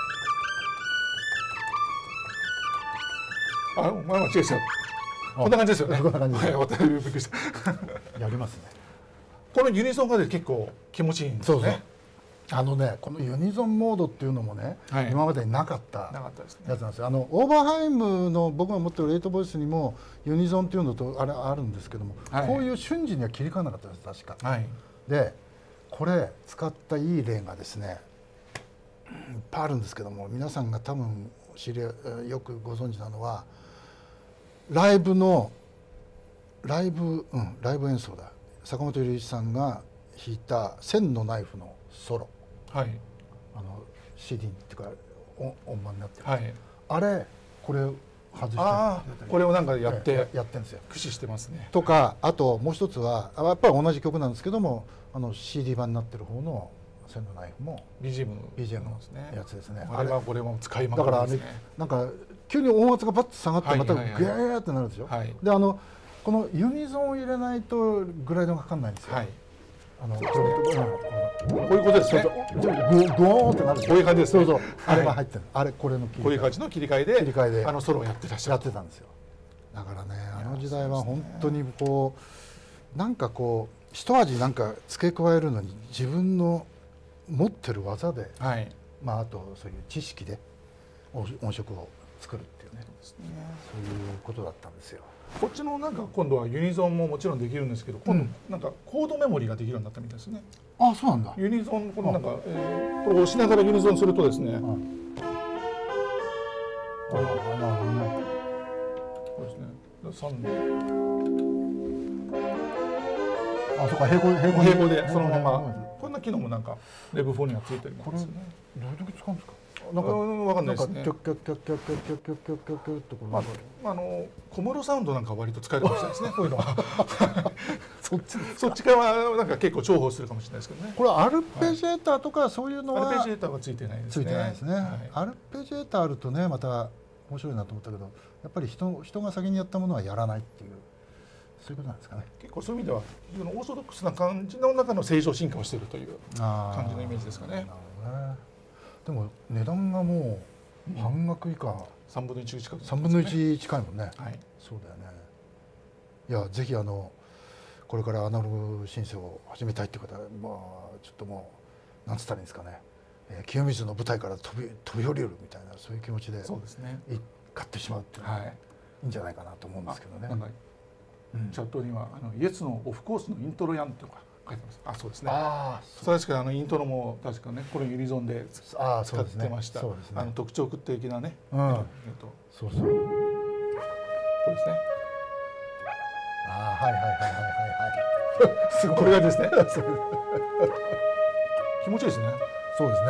あ、まあまあ違う違う。こんな感じですよね。 こんな感じです。 はい、私びっくりした。 やりますね。 このユニゾンが結構気持ちいいんですね。そうそう。 あのね、このユニゾンモードっていうのもね、はい、今までになかったやつなんですよ。あのオーバーハイムの僕が持ってるエイトボイスにもユニゾンっていうのとあれあるんですけども、はい、こういう瞬時には切り替わらなかったです確か。はい、で、これ使ったいい例がですね、いっぱいあるんですけども、皆さんが多分知りよくご存知なのはライブのライブうんライブ演奏だ。坂本龍一さんが弾いた千のナイフのソロ。はい、あの シーディー っていうか音音盤になってる、はい、あれこれ外してあこれをなんかやってやってるんですよ。 駆使してますね。 とかあともう一つはやっぱり同じ曲なんですけどもあの シーディー 版になってる方の千のナイフもビージーエムビージーエム のやつですね。 あれはこれも使いまくりですね。だからなんか急に音圧がバッと下がってまたグヤーヤーってなるんですよ。はい、であのこのユニゾンを入れないとグライドがかかんないんですよ。はい、あのこういうことですね。 ゴーンってなる。 こういう感じです。 そうそう。あれが入ってる。あれこれのこういう感じの切り替えで切り替えであのソロをやってらっしゃる。 やってたんですよ。だからねあの時代は本当にこうなんかこう一味なんか付け加えるのに自分の持ってる技で、まああとそういう知識で音色を作るっていうね。そういうことだったんですよ。 こっちのなんか今度はユニゾンももちろんできるんですけど、今度なんかコードメモリーができるようになったみたいですね。 あ、そうなんだ。 ユニゾンこのなんか、えー、これを押しながらユニゾンするとですね。あ、なるほどね。そうですね。三。 あ、そうか平行平行平行でそのままこんな機能もなんかレブフォーにはついてるんですね。 どういう時使うんですか。 なんかわかんないですね。 キャッキャッキャッキャッキャッキャッキャッキャッキャッキャッとこうあの小室サウンドなんか割と使えるかもしれないですね。こういうのはそっちそっち側なんか結構重宝するかもしれないですけどね。 これアルペジエーターとかそういうのはアルペジエーターはついてないですね。 ついてないですね。アルペジエーターあるとねまた面白いなと思ったけど、やっぱり人人が先にやったものはやらないっていうそういうことなんですかね。 結構そういう意味ではオーソドックスな感じの中の正常進化をしているという感じのイメージですかね。なるほどね。 でも値段がもう半額以下、 三分の一近く、 三分の一近いもんね。はい、そうだよね。いやぜひあのこれからアナログシンセを始めたいっていう方はまあちょっともうなんつったらいいんですかね、えー、清水の舞台から飛び飛び降りるみたいなそういう気持ちでそうですね買ってしまうっていうのが、はい、いいんじゃないかなと思うんですけどね。なんか、 うん、チャットにはあのイエスのオフコースのイントロやんとか。書いてます。あ、そうですね。ああ、確かにあのイントロも確かね、これユニゾンで使ってました。そうですね。あの特徴的なね。うん。えっと、そうそう。これですね。 はいはいはいはいはいはいすごい。 これがですね気持ちいいですね。 そうですね。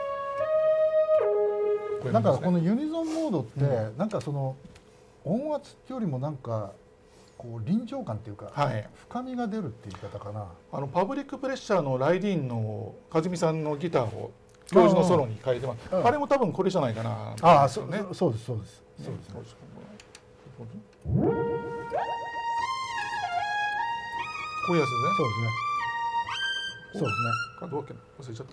これなんかこののユニゾンモードって、 うなんかその音圧っていうよりもなんかこう臨場感っていうか、 はい、 深みが出るっていう言い方かな。 あのパブリックプレッシャーのライディーンの和美さんのギターを教授のソロに変えてます。あ, あれも多分これじゃないかな。 ああ、そうね。そうですそうです。そうですね。 こういうやつですね。 そうですね。そうですね。 どうだっけな、忘れちゃった。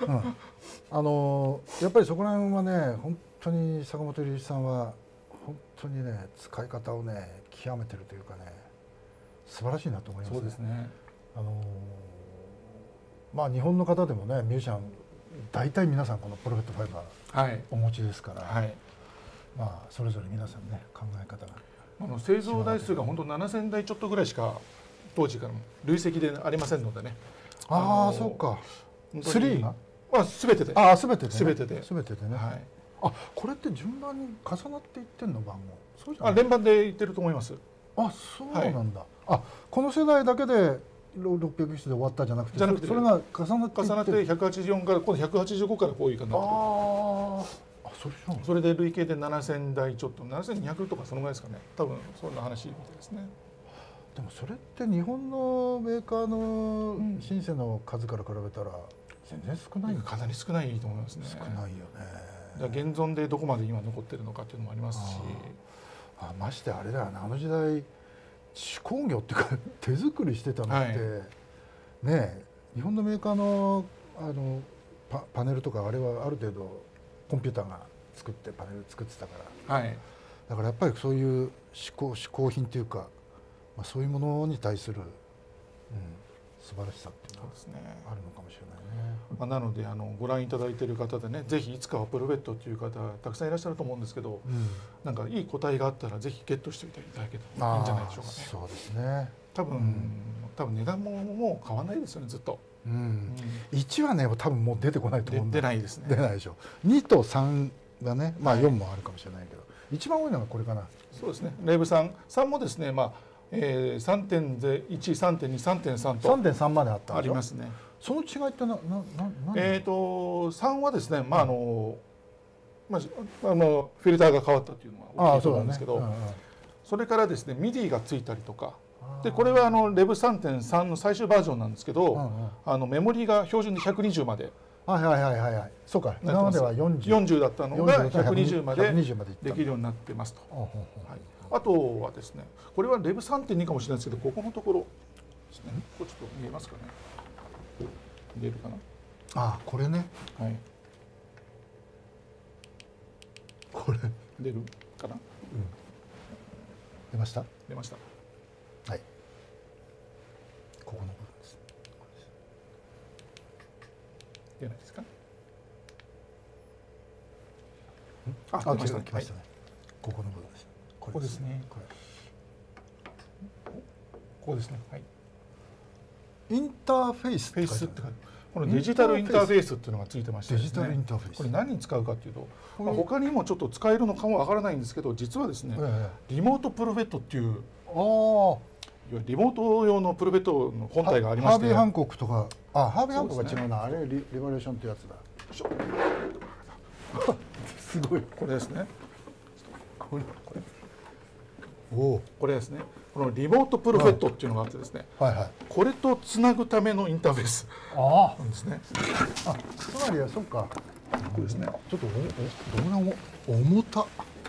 うん、あのー、やっぱりそこら辺はね、本当に坂本龍一さんは本当にね、使い方をね極めてるというかね、素晴らしいなと思いますね。 そうですね。 あのー、まあ日本の方でもね、ミュージシャン大体皆さんこのプロフェットファイバーお持ちですから、はい、まあそれぞれ皆さんね考え方が。 あの製造台数が本当ななせんだいちょっとぐらいしか当時からも累積でありませんのでね。 ああ、そうか。スリーが？ まあ全てで。 ああ、全てで、ね。 全てで。 全てでね。はい。あ、これって順番に重なっていってんの番号？ そうじゃない？あ、連番でいってると思います。 あ、そうなんだ。はい、あ、この世代だけでろっぴゃく室で終わったじゃなくて、じゃなくてそれが重なっていって重なってひゃくはちじゅうよんから今度ひゃくはちじゅうごからこういう感じになってくる。ああ、それそう。それで累計でななせんだいちょっと、ななせんにひゃくとかそのぐらいですかね。多分そんな話みたいですね。 でもそれって日本のメーカーのシンセの数から比べたら全然少ない、うん、 かなり少ないと思いますね。 少ないよね。 現存でどこまで今残ってるのかっていうのもありますし、 ああ、ましてあれだよね、あの時代手工業っていうか手作りしてたのって、はい、ね、日本のメーカーのあの パ, パネルとかあれはある程度コンピューターが作ってパネル作ってたから、はい、だからやっぱりそういう嗜好嗜好品というか、まあ、そういうものに対する、うん、素晴らしさっていうのはあるのかもしれないね。 まあ、なのであのご覧いただいている方でね、ぜひいつかはプロフェットという方たくさんいらっしゃると思うんですけど、うん、なんかいい個体があったらぜひゲットしていただけたらいいんじゃないでしょうかね。 そうですね。 多分、うん、多分値段ももう変わらないですよね、ずっと。 うん、うん、いちはね多分もう出てこないと思うんで。出ないですね。 出ないでしょ。にとさんがね、まあよんもあるかもしれないけど、はい、一番多いのがこれかな。 そうですね。レブさん、さんもですね、まあ、えー、さんてんいち、さんてんに、さんてんさん とさんてんさんまであったありますね。 その違いってな、な、な、 えっとさんはですね、まああの、まああのフィルターが変わったというのは大きいと思うんですけど、それからですね、ミディがついたりとか、でこれはあのレブ さんてんさん の最終バージョンなんですけど、あのメモリが標準でひゃくにじゅうまで。 はいはいはいはいはい。そうか。今まではよんじゅう、 よんじゅうだったのがひゃくにじゅうまでできるようになってますと。はい。あとはですね、これはレブ さんてんに かもしれないですけど、ここのところですね。これちょっと見えますかね。見えるかな。 ああ、これね。 はい。 これ出るかな。うん。 出ました。 出ました。 はい。ここの部分です。 出ないですか。 あ、出ましたね。来ましたね。ここの部分です。 ここですね。これ。ここですね。はい。 インターフェースフェイスってこのデジタルインターフェースっていうのがついてまして、 デジタルインターフェース、 これ何に使うかっていうと、まあ、他にもちょっと使えるのかもわからないんですけど、実はですね、リモートプロフェットっていう、あリモート用のプロフェットの本体がありまして、 ハービー・ハンコックとか、あハービー・ハンコックは違うな、あれリリバレーションってやつだ。すごい、 これですね。 これこれおこれですね。このリモートプロフェットっていうのがあってですね、 はいはい、 これとつなぐためのインターフェースなんですね。 あ、つまりはそうか。 これですね。 ちょっとおおどうな重た。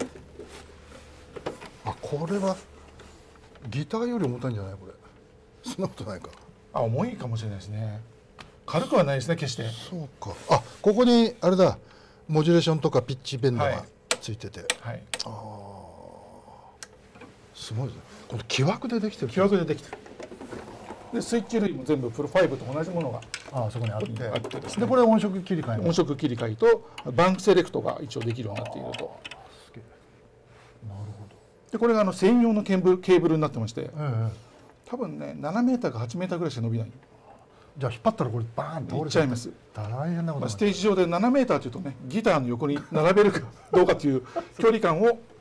あ、これはギターより重たいんじゃないこれ。そんなことないか。 あ、重いかもしれないですね。軽くはないですね、決して。 そうか。あ、ここにあれだ、モジュレーションとかピッチベンドがついてて。はい。はい、ああ。すごいですね。この木枠でできてる。 木枠でできてる。でスイッチ類も全部プロファイブと同じものがああそこにあって、 あってですね。 でこれ音色切り替え。 音色切り替えとバンクセレクトが一応できるようになっていると。 すげえ。なるほど。 でこれがあの専用のケーブルケーブルになってまして、ええ、多分ねななメーターかはちメーターぐらいしか伸びない。 じゃあ引っ張ったらこれバーンと倒れちゃいます。 大変なこと。 ステージ上でななメーターというとねギターの横に並べるかどうかという距離感を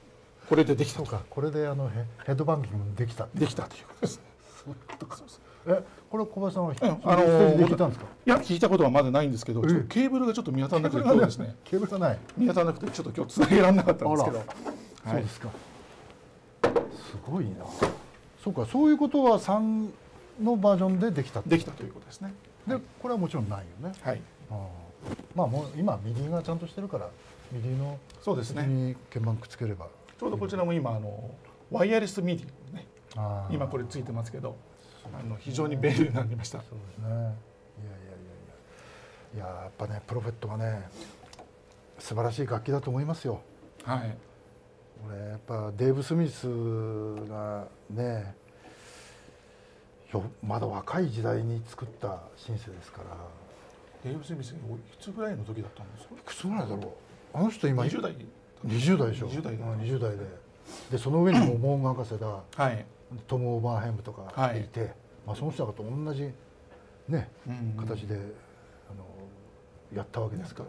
これでできたとそうか、これであのヘヘッドバンキングもできた。 できたということですね。 え、これ小林さんは、 うん、あのー、で聞いたんですか？ いや、聞いたことはまだないんですけど、ちょっとケーブルがちょっと見当たらなくて、そうですね。 ケーブルがない。 見当たらなくて、ちょっと今日つなげられなかったんですけど。 そうですか。すごいな。そうか、そういうことはさんのバージョンでできた。 できたということですね。 で、これはもちろんないよね。 はい。 あまあもう今ミディがちゃんとしてるから、ミディのそうですね。 に鍵盤くっつければ。 ちょうどこちらも今あのワイヤレスミディね。今これついてますけど。あの非常に便利になりました。 そうですね。いやいやいやいや。いややっぱねプロフェットがね素晴らしい楽器だと思いますよ。 はい。 俺やっぱデーブ・スミスがねよまだ若い時代に作ったシンセですから。 デーブ・スミスいくつぐらいの時だったんですか？ いくつぐらいだろう。あの人今にじゅう代。 にじゅう代でしょ。 にじゅう代だ。 にじゅう代で。でその上にもモーガン博士だ。 はい。 トム・オーバーヘムとかいて、はい、まあその人と同じね、うんうん、形であのやったわけですから。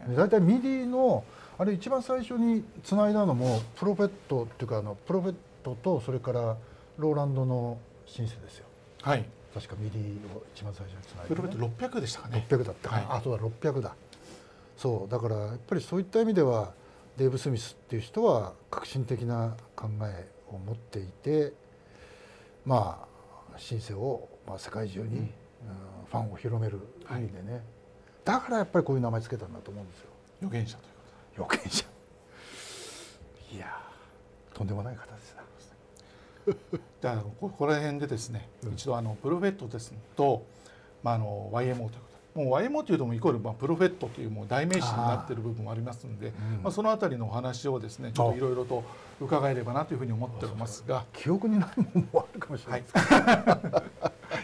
大体ミディのあれ一番最初につないだのもプロフェットっていうかあのプロフェットとそれからローランドのシンセですよ。 はい。 確かミディを一番最初につないだ、ね。 プロフェットろっぴゃくでしたかね。 ろっぴゃくだったかな。はい、あ、そうだろっぴゃくだ。そうだからやっぱりそういった意味ではデーブ・スミスっていう人は革新的な考えを持っていて。まあシンセを、まあ、世界中に、うん、ファンを広める意味でね、はい、だからやっぱりこういう名前つけたんだと思うんですよ。 預言者ということ。預言者。いやとんでもない方ですね。だからここら辺でですね、うん、一度あのプロフェットですと、まあ、あの ワイエムオー ということ。もう ワイエムオー というともイコールまあプロフェットというもう代名詞になっている部分もありますので、うん、まあそのあたりのお話をですね、ちょっといろいろと伺えればなというふうに思っておりますが、 記憶にないものもあるかもしれない。 はい、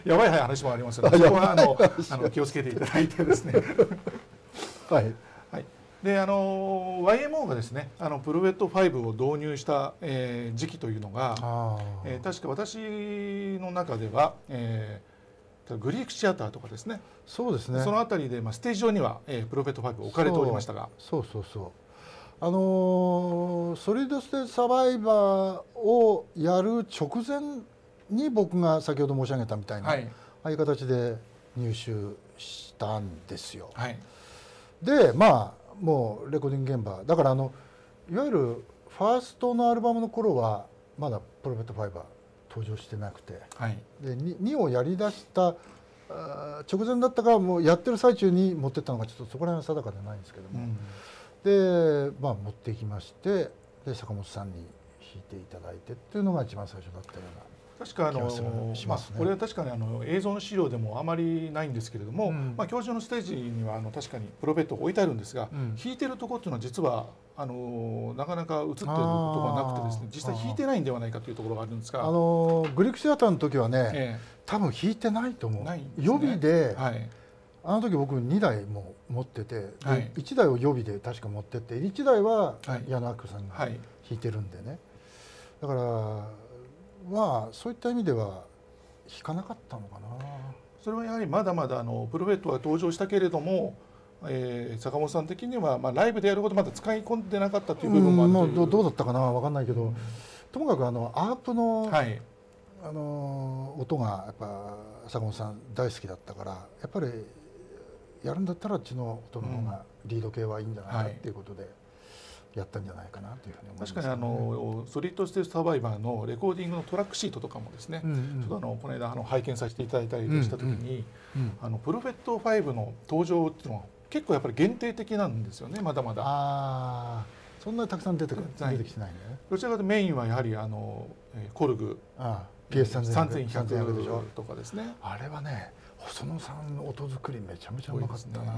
やばい話もありますので、そこはあのあの気をつけていただいてですね。 はい。 はい。で、あの ワイエムオー がですね、あのプロフェットファイブを導入した、えー、時期というのが、えー、確か私の中では。えーグリークシアターとかですね。 そうですね。 そのあたりで、まあ、ステージ上には、えー、プロフェットファイブ置かれておりましたが。 そうそうそう。あのー、ソリッドステージサバイバーをやる直前に僕が先ほど申し上げたみたいな、はい、ああいう形で入手したんですよ。はい、で、まあもうレコーディング現場だからあのいわゆるファーストのアルバムの頃はまだプロフェットファイバー登場してなくて、はい、で に, にをやりだした直前だったかもうやってる最中に持ってったのがちょっとそこら辺は定かでないんですけども、うん、で、まあ、持ってきましてで坂本さんに弾いていただいてっていうのが一番最初だったような。 確かあのしますね。まあ、これは確かにあの映像の資料でもあまりないんですけれども、うん、まあ教授のステージにはあの確かにプロフェット置いてあるんですが、うん、弾いてるところっていうのは実はあのなかなか映っていることがなくてですね、実際弾いてないんではないかというところがあるんですが、 あのグリークシアターの時はね、ええ、多分弾いてないと思う。ね、予備で、はい、あの時僕にだいも持ってて、はい、いちだいを予備で確か持ってっていちだいは矢野明子さんが弾いてるんでね、だからまあそういった意味では弾かなかったのかな。 それはやはりまだまだあのプロフェットが登場したけれども、えー、坂本さん的にはまあライブでやることまだ使い込んでなかったという部分もあるという、 うん、どうだったかな分かんないけど、うん、ともかくあのアープの、はい、あの音がやっぱ坂本さん大好きだったからやっぱりやるんだったらあっちの音の方がリード系はいいんじゃないかっていうことで。やったんじゃないかなというふうに思います、ね。 確かにあのソリッドステージサバイバーのレコーディングのトラックシートとかもですね、うんうん、ちょっとあのこの間あの拝見させていただいたりした時に、うんうん、あのプロフェットファイブの登場っていうのは結構やっぱり限定的なんですよね、まだまだ。 あそんなにたくさん出てくる、出てきてないね。 どちらかというとメインはやはりあのコルグピーエスさんぜんひゃくとかですね。 あれはね細野さんの音作りめちゃめちゃうまかったな。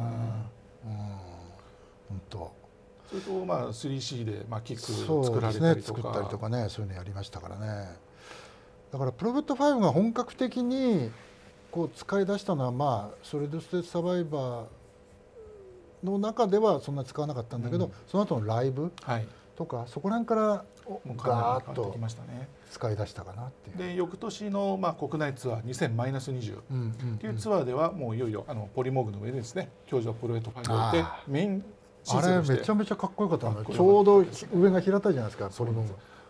本当。 それとまあ スリーシー でまあキックを作られたりとか、 そうですね、作ったりとかね、そういうのやりましたからね。だからプロフェットファイブが本格的にこう使い出したのはまあソリッドステージサバイバーの中ではそんな使わなかったんだけど、うん、その後のライブとか、はい、そこら辺からガーッと使い出したかなっていう。 で翌年のまあ国内ツアーにせんにじゅうっていうツアーではもういよいよあのポリモーグの上でですね、教授はプロフェットファイブを置いてメインあれめちゃめちゃかっこよかったの。ちょうど上が平たいじゃないですか、ソリモン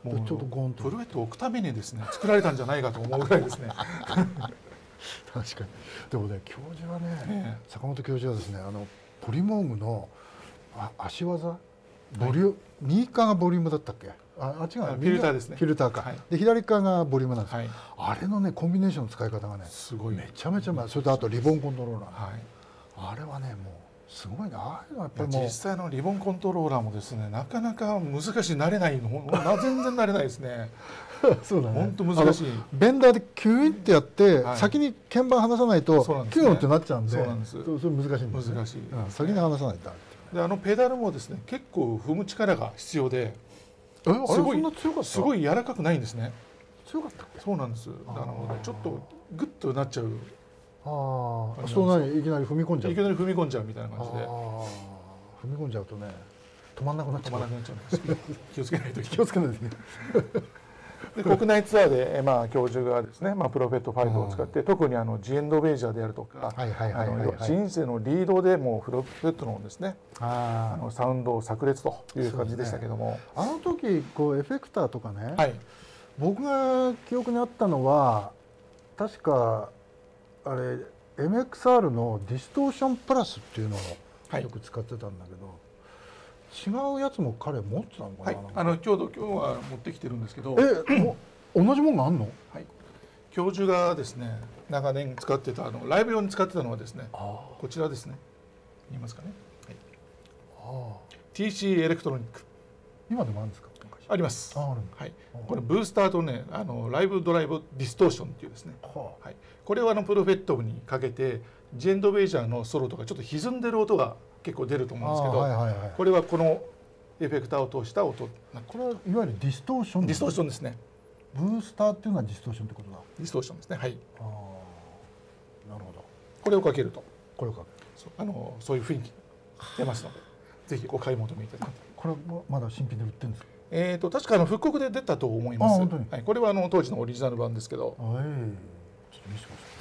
もうちょっとゴンとプルフェットを置くためにですね作られたんじゃないかと思うぐらいですね。 確かに。でもね教授はね、 ええ坂本教授はですねあのポリモーグのあ足技ボリュ、はい、右側がボリュームだったっけ？ああ違う、 フィルターですね。 フィルターか、はい、で左側がボリュームなんです、はい、あれのねコンビネーションの使い方がねすごいめちゃめちゃうまい。それとあとリボンコントローラー、はい、あれはねもうすごいな。ああいうのはやっぱりもう実際のリボンコントローラーもですねなかなか難しい慣れないの全然慣れないですね。 そうだね。 本当難しい。 ベンダーでキュインってやって、はい、先に鍵盤離さないと、ね、キュインってなっちゃうんで、そうなんです。それ難しいんですね。難しい、うん。先に離さないと。 であのペダルもですね結構踏む力が必要で、 えあれそんな強かった？ すごい柔らかくないんですね。 強かったっけ？ そうなんです。なのでちょっとグッとなっちゃう。 ああ、そうなにいきなり踏み込んじゃう。 いきなり踏み込んじゃうみたいな感じで。 踏み込んじゃうとね止まんなくなっちゃう。 止まらなくなっちゃうんです。気をつけないと気をつけないとね。 で国内ツアーで、まあ、教授がですね、まあ、プロフェットファイブを使って、特にあのジエンドベージャーであるとか人生のリードでもうプロフェットのですねあのサウンドを炸裂という感じでしたけども、ね、 あの時こうエフェクターとかね、はい、僕が記憶にあったのは確かあれ エムエックスアール のディストーションプラスっていうのをよく使ってたんだけど、はい違うやつも彼持ってたのかな。はい、 あの今日今日は持ってきてるんですけど、 え、同じものがあんの？ はい。教授がですね、長年使ってたあのライブ用に使ってたのはですね、こちらですね。見えますかね。はい。ティーシー エレクトロニック。 今でもあるんですか？ あります。あ、ある。はい。これブースターとね、あのライブドライブディストーションっていうですね。はい。これをあのプロフェットにかけてジエンドベージャーのソロとかちょっと歪んでる音が結構出ると思うんですけど、はいはいはい、これはこのエフェクターを通した音。 これはいわゆるディストーション。 ディストーションですね。 ブースターっていうのはディストーションってことだ。 ディストーションですね。はい。ああ、なるほど。 これをかけると、 これをかける。 そうあのそういう雰囲気出ますので、ぜひお買い求めいただいて。 これもまだ新品で売ってるんですか？ えっと確かあの復刻で出たと思います。はい。これはあの当時のオリジナル版ですけど。はい。ちょっと見せてください。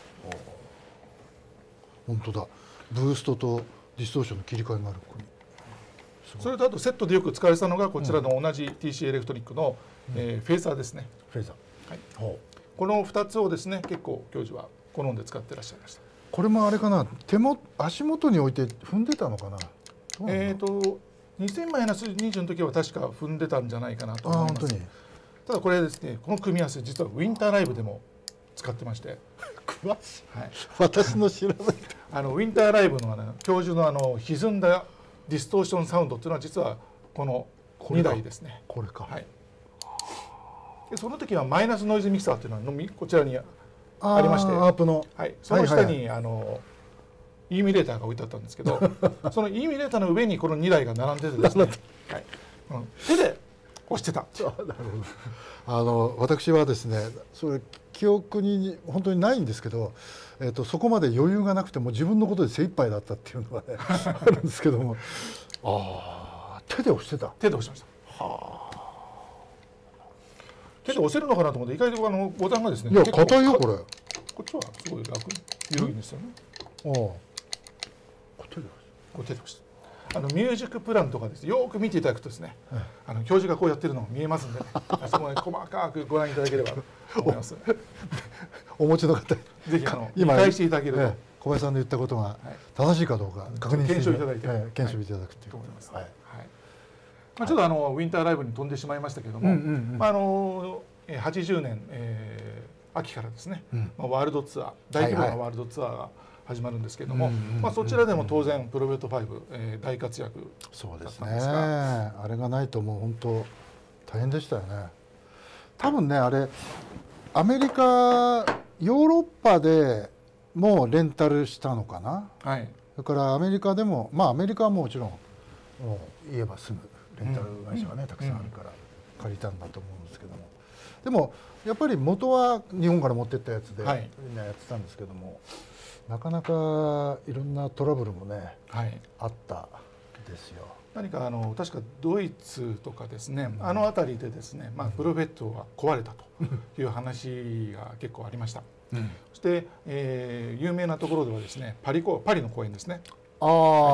本当だ。ブーストとディストーションの切り替えがある。ここにそれとあとセットでよく使われてたのがこちらの同じ ティーシー エレクトリックの、うんえー、フェーザーですね。 フェーザー、 はい、このふたつをですね結構教授は好んで使ってらっしゃいました。 これもあれかな、手も足元に置いて踏んでたのかな。 えっとにせんマイナスにじゅうの時は確か踏んでたんじゃないかなと思います。ただこれですねこの組み合わせ実はウィンターライブでも使ってまして詳しい、はい、私の知らないあのウィンターライブのあの教授のあの歪んだディストーションサウンドっていうのは実はこのにだいですね。 これか。はい。 でその時はマイナスノイズミキサーっていうのはこちらにありまして、 アープの、 はい、その下にあの イー ミュレーターが置いてあったんですけど、その イー ミュレーターの上にこのにだいが並んでてですね、はい、うん、手で押してた。 あの私はですね、それ記憶に本当にないんですけど、えー、とそこまで余裕がなくても自分のことで精一杯だったっていうのがねあるんですけども、ああ手で押してた。 手で押しました。はあ。手で押せるのかなと思って意外とあのボタンがですね。 いや硬いよこれ。こっちはすごい楽緩いんですよね。ああ。 これ手で押す。 これ手で押す。あのミュージックプランとかですね、よく見ていただくとですね、はい、あの教授がこうやってるのが見えますんで、ね、そこまで細かくご覧いただければと思います。 お持ちの方、 ぜひあの見返していただけると、ええ、 小林さんの言ったことが正しいかどうか確認して検証いただいて、 ええ、検証いただくという、 と思います。はい。はい。まあちょっとあのウィンターライブに飛んでしまいましたけれども、まああのはちじゅうねん、えー、秋からですね、うん、まあワールドツアー、大規模なワールドツアーが始まるんですけれども、まあそちらでも当然プロフェットファイブ、えー、大活躍だったんですが、そうですね。 あれがないともう本当大変でしたよね。多分ねあれアメリカヨーロッパでもレンタルしたのかな。はい。それからアメリカでもまあアメリカはもちろんもう言えばすぐレンタル会社がね、うん、たくさんあるから借りたんだと思うんですけども、でもやっぱり元は日本から持ってったやつで、はい、みんなやってたんですけども。なかなかいろんなトラブルもね、はい、あったですよ。 何かあの確かドイツとかですね、うん、あの辺りでですね、まあ、プロフェットが壊れたという話が結構ありました。うん、そして、えー、有名なところではですねパリコパリの公園ですね。 ああ、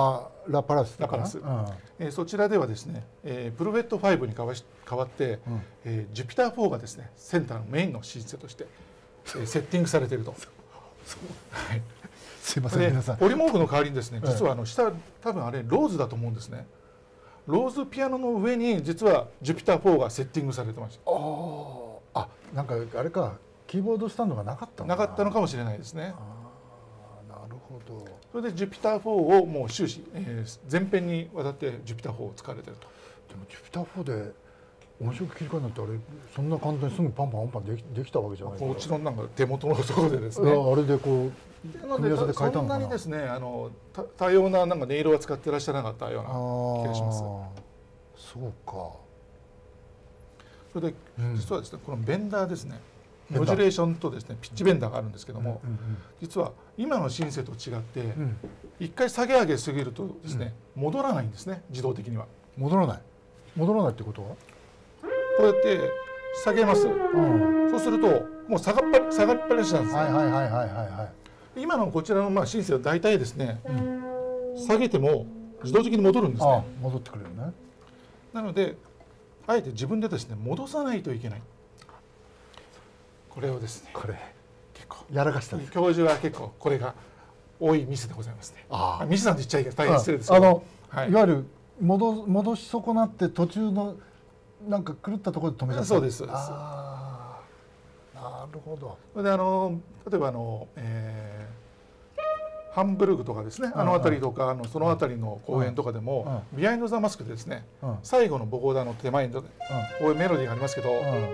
ラパラスラパラス、 うん、 えー、そちらではですね、えー、プロベットファイブに変わし変わって、うん、えー、ジュピターフォーがですねセンターのメインのシーツとして、えー、セッティングされていると。はい、 すいません皆さん。 ポリモーフの代わりにですね、実はあの下多分あれローズだと思うんですね。ローズピアノの上に実はジュピターフォーがセッティングされてました。 ああ、なんかあれか、キーボードスタンドがなかったのかな。 なかったのかもしれないですね。 ああ、なるほど。 それでジュピターフォーをもう終始、えー、全編にわたってジュピターフォーを使われていると。 でもジュピターフォーで音色切り替えなんてあれそんな簡単にすぐパンパンパンできできたわけじゃないですか。 もちろんなんか手元のところでですね。 あれでこうなのでそんなにですね、あの多様ななんか音色は使ってらっしゃらなかったような気がします。 そうか。 それで、うん、実はですねこのベンダーですね、モジュレーションとですねピッチベンダーがあるんですけども、うんうんうん、実は今のシンセと違って、うん、一回下げ上げすぎるとですね、うん、戻らないんですね、自動的には。戻らない戻らないってことは、 こうやって下げます、うん、そうするともう下がっぱり下がりっぱなしなんですね。はいはいはいはいはい。今のこちらのまあシンセは大体ですね、うん、下げても自動的に戻るんですね。ああ、 戻ってくれるね。 なのであえて自分でですね戻さないといけない。これをですね、 これ結構やらかしたんです。 教授は結構これが多いミスでございますね。ああ、ミスなんて言っちゃいけない、大変失礼ですけど、 あの、はい、いわゆる戻戻し損なって途中のなんか狂ったところで止めちゃった。 そうです。 ああ、なるほど。 それであの例えばあの、えー、ハンブルグとかですね、あの辺りとか、あのその辺りの公演とかでも、ビハインド・ザ・マスクでですね、最後のボコーダーの手前にこういうメロディーがありますけど、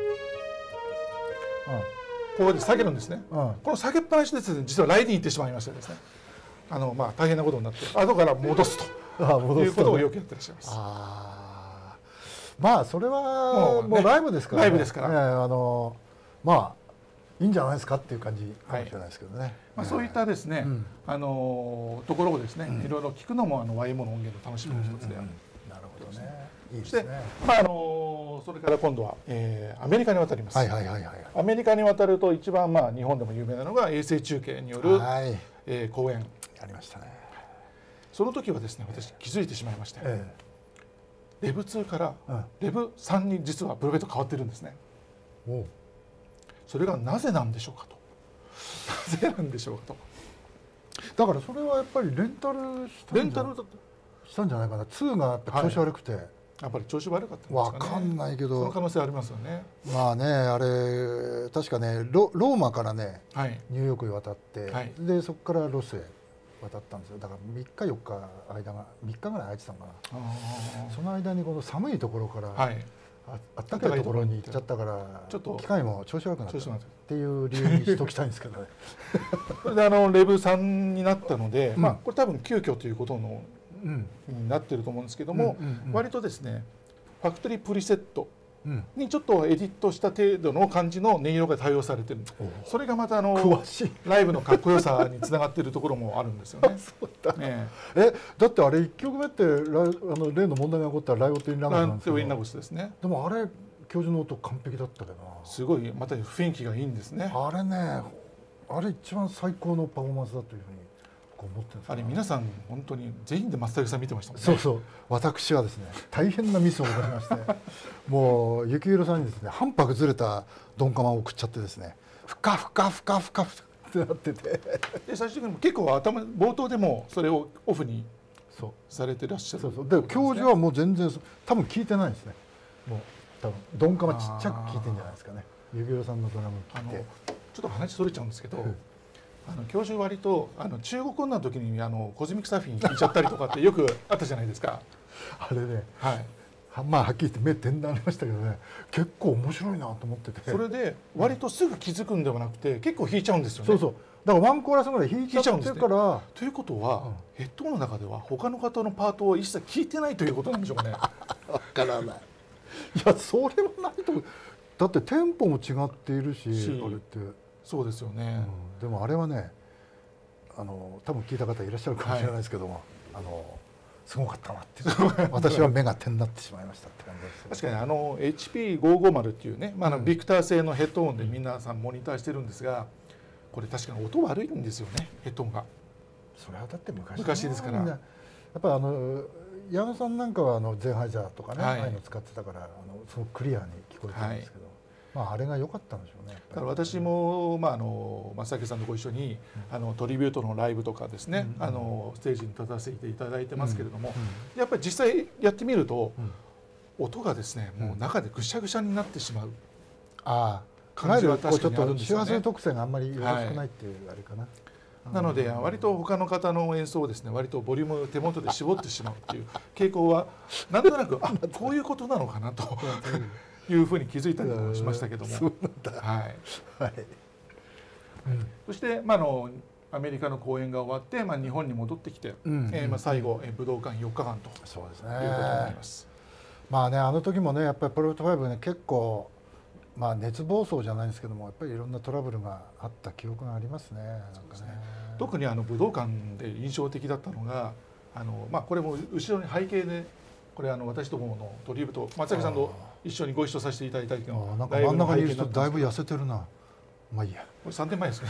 ここで下げるんですね。この下げっぱなしでですね、実はライディに行ってしまいましてですね、あのまあ大変なことになって、後から戻すということをよくやってらっしゃいます。 あ、まあそれはもうライブですから、 ライブですから、 あのまあいいんじゃないですかっていう感じかもしれないですけどね。 まあそういったですね、あのところをですね、いろいろ聞くのもあの ワイエムオー の音源の楽しみの一つである。 なるほどね。いいですね。 まああのそれから今度は、えー、アメリカに渡ります。 はいはいはいはい。 アメリカに渡ると一番まあ日本でも有名なのが衛星中継による、はい、えー、公演。 ありましたね。 その時はですね、私気づいてしまいまして、ええ、レブツーからレブスリーに実はプロベット変わってるんですね。お、それがなぜなんでしょうかと。なぜなんでしょうかと。 だからそれはやっぱりレンタルしたんじゃ、レンタルしたんじゃないかな。ツーがやっぱ調子悪くて、はい、 やっぱり調子悪かったんですかね。 わかんないけど、 その可能性ありますよね。 まあね、あれ確かね ロ, ローマからね、はい、ニューヨークへ渡って、はい、でそこからロスへ渡ったんですよ。だからみっかよっか間がみっかぐらい空いてたのかな。その間にこの寒いところから、はい、あ, あったかいところに行っちゃったからちょっと機械も調子悪くなったっていう理由にしておきたいんですけどね。 それであのレブスリーになったので、うん、まあこれ多分急遽ということの、うん、になってると思うんですけども、割とですねファクトリープリセットにちょっとエディットした程度の感じの音色が対応されてる。それがまたあのライブのかっこよさにつながっているところもあるんですよね。 そうだ、ね、えだってあれいっきょくめってライあの例の問題が起こったライオット・イン・ラゴスなんですけど、 ライオット・イン・ラゴスですね。 でもあれ教授の音完璧だったけどな。 すごいまた雰囲気がいいんですね。 あれね、あれ一番最高のパフォーマンスだというふうに思ってるんです。 あれ皆さん本当に全員で松竹さん見てましたもんね。 そうそう、私はですね大変なミスを起こしましてもう幸宏さんにですね半拍ずれたドンカマを送っちゃってですね、ふかふかふかふかってなっててで最終的に結構頭冒頭でもそれをオフにされてらっしゃる。 そうそうで教授はもう全然多分聞いてないんですね。もう多分ドンカマちっちゃく聞いてんじゃないですかね。幸宏さんのドラム聞いて。 ちょっと話それちゃうんですけど、あの教授割とあの中国女の時にあのコズミックサーフィン聞いちゃったりとかってよくあったじゃないですか。 あれね、 はい、 まあはっきり言って目点になりましたけどね、結構面白いなと思ってて、 それで割とすぐ気づくんではなくて結構弾いちゃうんですよね。 そうそう、だからワンコーラスぐらい弾いちゃってるから、ね、 ということは、うん、ヘッドホンの中では他の方のパートを一切聞いてないということなんでしょうかね。 わからない。いやそれはないと思う。だってテンポも違っているし、あれって。 そうですよね、 うん、でもあれはね、あの多分聞いた方いらっしゃるかもしれないですけども、はい、あのすごかったなって私は目が点になってしまいましたって感じです。 確かにあの エイチピーごひゃくごじゅう っていうね、まあ、あのビクター製のヘッドホンで皆さんモニターしてるんですが、これ確かに音悪いんですよね、ヘッドホンが。 それはだって昔昔ですから。 っぱりあの矢野さんなんかはあのゼンハイザーとかね、 はい、 ああいうの使ってたからあのすごくクリアに聞こえてるんですけど、はい、まああれが良かったんでしょうね。 だから私も、まあ、あの松竹さんとご一緒に、うん、あのトリビュートのライブとかですね、うん、あのステージに立たせていただいてますけれども、うんうん、やっぱり実際やってみると、うん、音がですねもう中でぐしゃぐしゃになってしまう感じは確かにあるんですよね。 周波数特性があんまりよろしくないっていうあれかな。はい、 なので割と他の方の演奏をですね割とボリュームを手元で絞ってしまうっていう傾向はなんとなくあこういうことなのかなというふうに気づいたりもしましたけども、 そうなんだ。 はいはい。うん、そして、まあ、あのアメリカの公演が終わって、まあ、日本に戻ってきて、うんえーまあ、最後、えー、武道館よっかかんとそうですねいうことになります。 まあねあの時もねやっぱりプロフェットファイブね結構まあ熱暴走じゃないんですけどもやっぱりいろんなトラブルがあった記憶がありますね。なんかね特にあの武道館で印象的だったのがあの、まあ、これも後ろに背景でこれあの私どものトリビュート松崎さんと一緒にご一緒させていただいた時のなんか真ん中にいる人だいぶ痩せてるな。まあいいや。 これさんねんまえですね。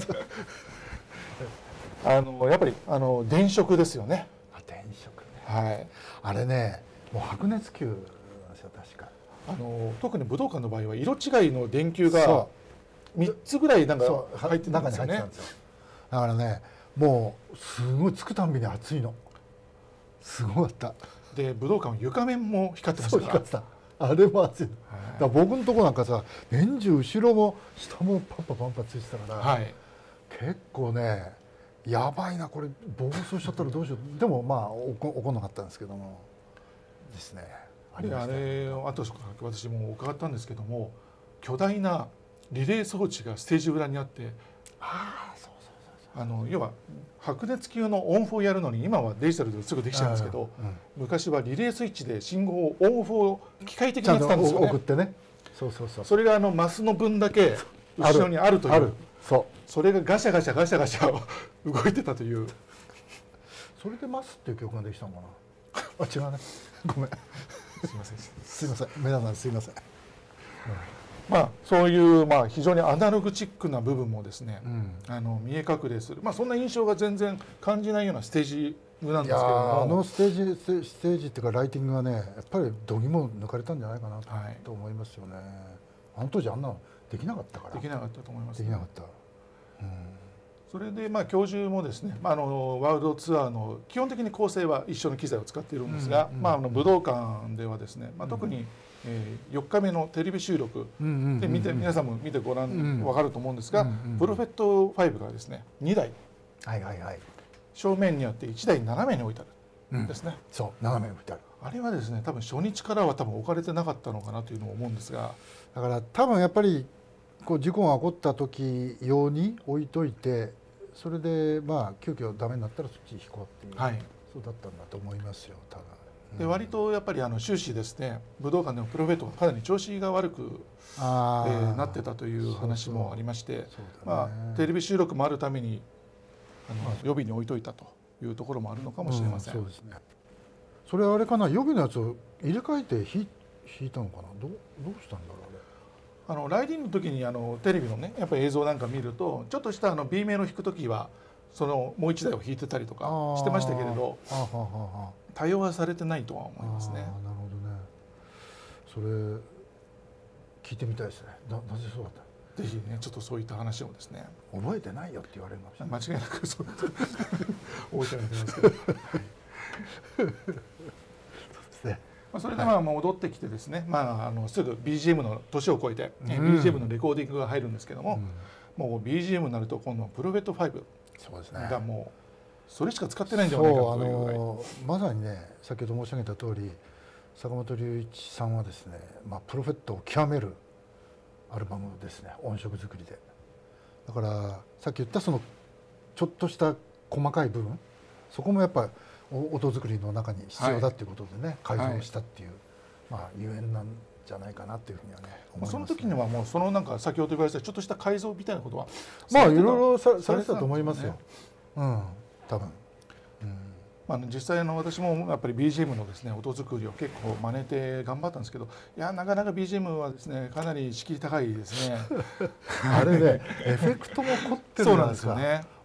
あのやっぱりあの電飾ですよね。 あ電飾ね。 はい。 あれねもう白熱球なんですよ確か。 あの特に武道館の場合は色違いの電球がみっつぐらいなんか入ってたんですよね。 だからねもうすごいつくたんびに熱いの。すごかった。 で武道館は床面も光ってましたから。 光ってた。あれも熱い。だから僕のとこなんかさ年中後ろも下もパンパパンパついてたから、はい、結構ねやばいなこれ暴走しちゃったらどうしよう。でもまあ起こんなかったんですけどもですね。 あれあれあと私も伺ったんですけども巨大なリレー装置がステージ裏にあって、 ああそうそうそうあの要は白熱球のオンオフをやるのに今はデジタルですぐできちゃうんですけど、うん、昔はリレースイッチで信号をオンオフを機械的にやってたんですよね。 送ってね。そうそうそう。 それがあのマスの分だけ後ろにあるという。 そう。 それがガシャガシャガシャガシャ動いてたという。 それでマスっていう曲ができたのかな。あ違うね。ごめん。 すいません。 すいません。メダさんすいません。うんまあ、そういう、まあ、非常にアナログチックな部分もですね、うん、あの見え隠れする、まあ、そんな印象が全然感じないようなステージなんですけども、 あのステージステージっていうかライティングはねやっぱり度肝抜かれたんじゃないかな と,、はい、と思いますよね。あの当時あんなのできなかったから。 できなかったと思います、ね、 できなかった、うん、 それでまあ教授もですね、まあ、あのワールドツアーの基本的に構成は一緒の機材を使っているんですが、うんうん、まあ、あの武道館ではですね、まあ、特に、うんえー、よっかめのテレビ収録で見て皆さんも見てご覧分かると思うんですが、プロフェットファイブがですねにだい、 はいはいはい、 正面にあっていちだい斜めに置いてあるんですね、 うん、そう斜めに置いてある。 あれはですね多分初日からは多分置かれてなかったのかなというのを思うんですが、 だから多分やっぱりこう事故が起こった時用に置いといてそれでまあ急遽ダメになったらそっち引こうっていう、はい、そうだったんだと思いますよ多分。 で割とやっぱりあの終始ですね武道館でもプロフェットがかなり調子が悪く、えー、なってたという話もありまして、まあ、テレビ収録もあるためにあの予備に置いといたというところもあるのかもしれません。 うん、そうですね。それはあれかな予備のやつを入れ替えて弾いたのかな。どうどうしたんだろうあれ。あのライディングの時にあのテレビのねやっぱり映像なんか見るとちょっとしたあの B 面を弾く時はそのもう一台を弾いてたりとかしてましたけれど。多用はされてないとは思いますね。 なるほどね。それ聞いてみたいですね。な, なぜそうだった。 ぜひねちょっとそういった話をですね。 覚えてないよって言われるかもしれない。 間違いなくそう覚えてないと思いますけど。そうですね。まあそれでまあ戻ってきてですね、まああのすぐ ビージーエム の年を超えて、うん、ビージーエム のレコーディングが入るんですけども、うん、もう ビージーエム になると今度プロフェットファイブがもうそれしか使ってないんじゃないかというぐらい。 まさにね先ほど申し上げた通り坂本龍一さんはですね、まあ、プロフェットを極めるアルバムですね音色作りで。だからさっき言ったそのちょっとした細かい部分そこもやっぱ音作りの中に必要だっていうことでね、はい、改造したっていう、はい、まあゆえんなんじゃないかなっていうふうにはね思いますね。 その時にはもうそのなんか先ほど言われたちょっとした改造みたいなことはまあいろいろさされてたと思いますよ。うん、多分。 うんまあ、実際の私もやっぱり ビージーエム のですね音作りを結構真似て頑張ったんですけど、いやなかなか ビージーエム はですねかなり敷居高いですね。 あれねエフェクトも凝ってるんですか。 そうなんですよね。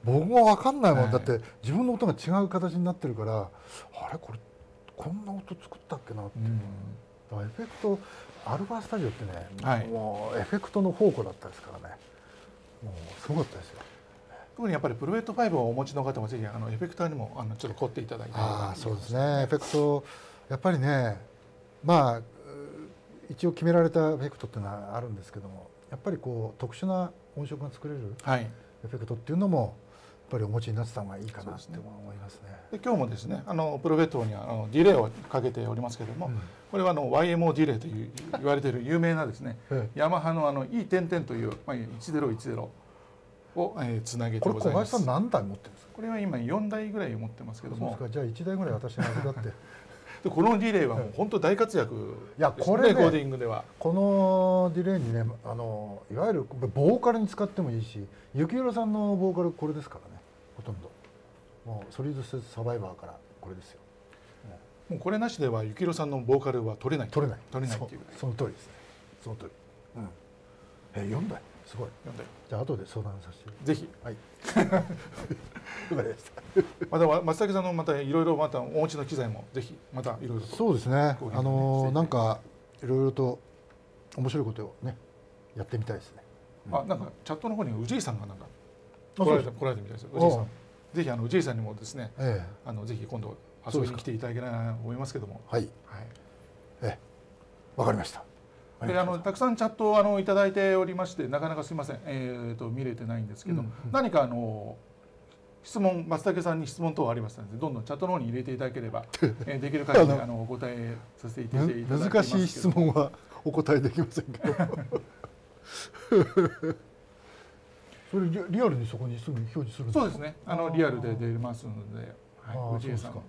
僕も分かんないもん、 はい、 だって自分の音が違う形になってるから、あれこれこんな音作ったっけなって、うん、だからエフェクトアルファスタジオってね、はい、もうエフェクトの宝庫だったですからね、もうすごかったですよ。 特にやっぱりプロフェットファイブをお持ちの方もぜひあのエフェクターにもあのちょっと凝っていただいて、 ああそうですね、エフェクトやっぱりね、まあ一応決められたエフェクトっていうのはあるんですけども、やっぱりこう特殊な音色が作れるエフェクトっていうのもやっぱりお持ちになってた方がいいかなって思いますね。 で今日もですね、あのプロフェットにはあのディレイをかけておりますけれども、うん、これはあの ワイエムオー ディレイという言われている有名なですね、ヤマハのあの イーテンテン という、まあ、いちぜろいちぜろを、えー、つなげてございます。 これ小林さん何台持ってるんですか？ これは今よんだいぐらい持ってますけども。 そうですか、じゃあいちだいぐらい私に預かって。 でこのディレイはもう本当大活躍ですね、 いやこれね、 レコーディングでは。 このディレイにね、あのいわゆるボーカルに使ってもいいし、幸宏さんのボーカルこれですからね、ほとんど。もうソリッドステートサバイバーからこれですよ。 もうこれなしでは幸宏さんのボーカルは取れない。 取れない。 取れないっていう。 その通りですね。その通り。うん。えよんだい。すごい。 よんだい。 じゃあ後で相談させて。 ぜひ。 はい。わかりました。 また松竹さんのまたいろいろまたお持ちの機材もぜひまたいろいろと。 そうですね。あのなんかいろいろと面白いことをねやってみたいですね。 あ、なんかチャットの方に宇治井さんがなんか来られて来られてみたいですよ。宇治井さん。ぜひあの宇治井さんにもですね、あのぜひ今度遊びに来ていただけないなと思いますけども。 はい。はい。え、わかりました。 であのたくさんチャットをあのいただいておりまして、なかなかすみません、えー、と見れてないんですけど、うんうん、何かあの質問、松竹さんに質問等ありましたので、どんどんチャットの方に入れていただければ、えー、できる限りあのお答えさせていただきますけど。 難しい質問はお答えできませんけどそれリアルにそこにすぐ表示するんですか？ そうですね、あのリアルで出ますので、はい、宇治江さん。はい、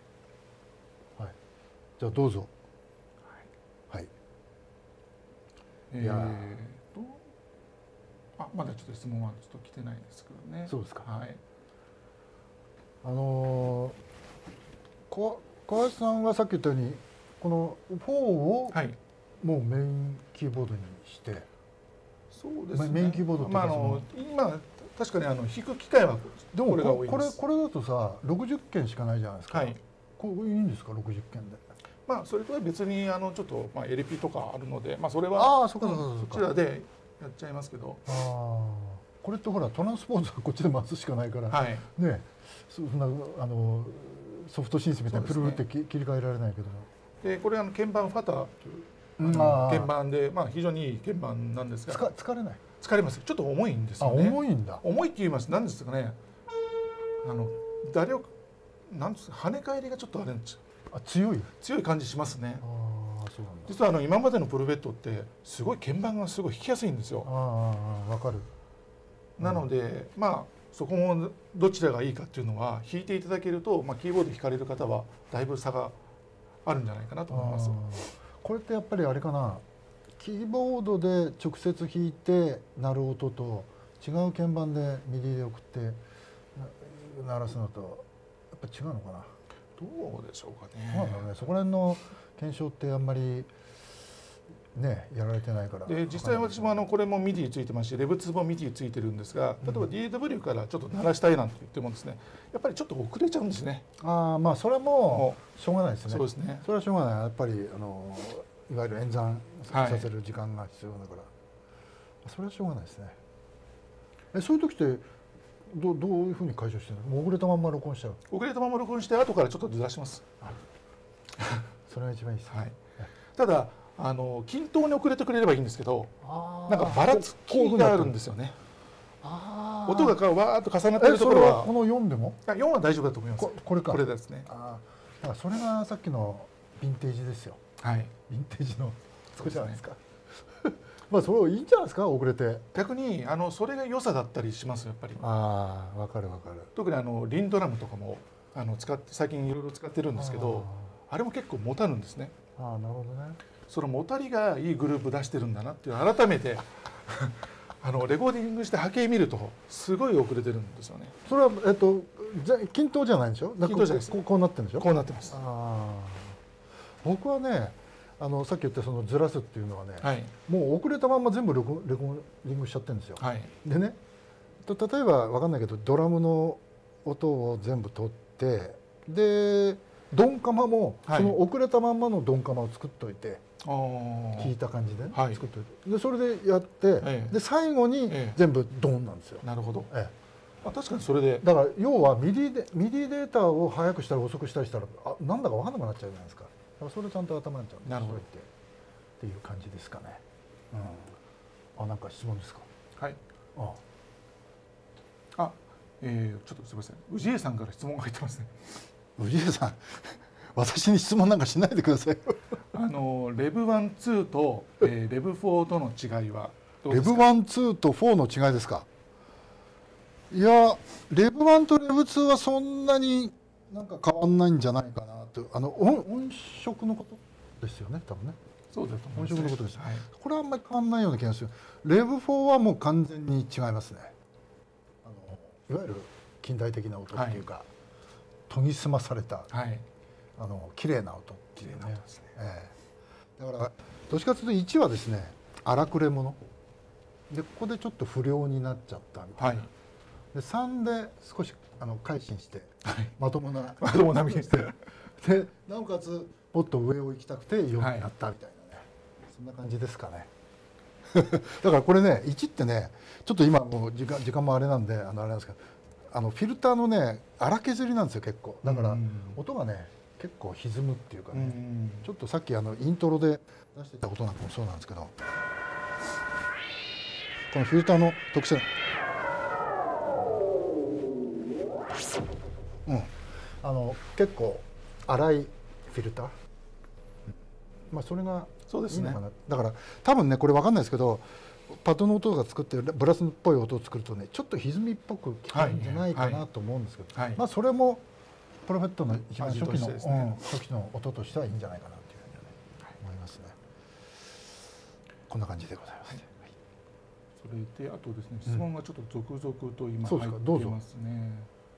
じゃあどうぞ。はい。 えーとあ、まだちょっと質問はちょっと来てないですけどね。 そうですか。 はい。 あのー、小林さんはさっき言ったようにこのフォーをもうメインキーボードにして、はい、 そうですね。 メインキーボードっていうか、まあ、あの今確かにあの弾く機会はでもこれが多いです。これこれだとさろくじゅっけんしかないじゃないですか。はい。これいいんですかろくじゅっけんで。 まあそれとは別にあのちょっとまあ エルピー とかあるので、まあそれはあそちらでやっちゃいますけど。ああ、 これってほらトランスポーズはこっちで回すしかないから、はい、ね、そんなあのソフトシンセみたいにプルルって切り替えられないけども。 でこれあの鍵盤ファターという鍵盤で、まあ非常にいい鍵盤なんですが。 疲れない。 疲れます。ちょっと重いんですよね。 重いんだ。 重いって言います。なんですかね。あの打力なんですか、跳ね返りがちょっとあれなんですよ。 あ、強い強い感じしますね。 ああ、そうなんだ。 実はあの今までのプロフェットってすごい鍵盤がすごい弾きやすいんですよ。 ああ、わかる。 なので、うん、まあそこもどちらがいいかっていうのは弾いていただけると、まあキーボード弾かれる方はだいぶ差があるんじゃないかなと思います。 これってやっぱりあれかな。キーボードで直接弾いて鳴る音と違う鍵盤でミディで送って鳴らすのとやっぱ違うのかな。 どうでしょうかね。 そうなんだね。そこら辺の検証ってあんまりねやられてないから。 で実際私もあのこれもミディついてますし、レブツもミディついてるんですが、例えば ディーエーダブリュー からちょっと鳴らしたいなんて言ってもですね、やっぱりちょっと遅れちゃうんですね。 ああ、まあそれはもうしょうがないですね。 そうですね。 それはしょうがない。やっぱりあのいわゆる演算させる時間が必要だから、はい、それはしょうがないですね。え、そういう時ってどうどういうふうに解消してるの？もう遅れたまんま録音しちゃう。 遅れたまま録音して後からちょっとずらします。 それが一番いいです。 はい。ただあの均等に遅れてくれればいいんですけど、なんかばらつきがあるんですよね。あ、音がわーっと重なってるところは。 このよんでも？ よんは大丈夫だと思います。 こ, これか。 これですね。 ああ、それがさっきのヴィンテージですよ。 はい。 ヴィンテージの少しじゃないですか。まあそれいいんじゃないですか、遅れて。 逆にあのそれが良さだったりしますやっぱり。 ああ、わかるわかる。 特にあのリンドラムとかもあの使って最近いろいろ使ってるんですけど、あ, あれも結構もたるんですね。 ああ、なるほどね。 そのもたりがいいグループ出してるんだなっていう改めてあのレコーディングして波形見るとすごい遅れてるんですよね。 それはえっと均等じゃないんでしょ。 均等じゃないです。 こう、こうなってるんでしょ。 こうなってます。ああ、僕はね、あのさっき言ったそのずらすっていうのはね、はい、もう遅れたまんま全部レコレコーディングしちゃってるんですよ。はい、でね、 と例えば分かんないけどドラムの音を全部取ってでドンカマもその遅れたまんまのドンカマを作っといて、はい、弾いた感じで、ね、はい、作っといてでそれでやって、ええ、で最後に全部ドンなんですよ。 なるほど、ええ、あ確かにそれでだから要はミディでミディデータを速くしたり遅くしたりしたらあなんだか分かんなくなっちゃうじゃないですか。だからそれちゃんと頭にちゃんとなるほどっていう感じですかね。うん、あなんか質問ですか。 はい。ああ、えー、ちょっとすみません。氏家さんから質問が入ってますね。 氏家さん、私に質問なんかしないでください。 あのレブワンツーと、えー、レブフォーとの違いはどうですか。 レブワンツーとフォーの違いですか。いや、レブワンとレブツーはそんなになんか変わんないんじゃないかなと。あの音音色のことですよね、多分ね。 そうだと思います、 音色のことです、 はい、 これはあんまり変わんないような気がする。レブフォーはもう完全に違いますね。あのいわゆる近代的な音っていうか、はい、研ぎ澄まされた、はい、あの綺麗な音っていうね。ですね、ええ、だからどっちかというといちはですね荒くれ者でここでちょっと不良になっちゃったみたいな、はい、でさんで少しあの改心して、はい、まともなまともな身にしてでなおかつもっと上を行きたくてよんになったみたいなね、はい、そんな感じですかね。だからこれねいちってねちょっと今もう時間時間もあれなんであのあれなんですけどあのフィルターのね荒削りなんですよ結構。だから音がね結構歪むっていうかね、ちょっとさっきあのイントロで出してたことなんかもそうなんですけどこのフィルターの特性、うん、あの結構粗いフィルター、まあそれがいいのかな。そうですね、だから多分ねこれ分かんないですけどパドの音が作ってるブラスっぽい音を作るとねちょっと歪みっぽく聞こえるんじゃないかなと思うんですけど、はいはい、まあそれもプロフェットの一番初期の、ね、うん、初期の音としてはいいんじゃないかなというふうに、ね、はい、思いますね。こんな感じでございます。はい、 それであとですね質問がちょっと続々と今入ってますね。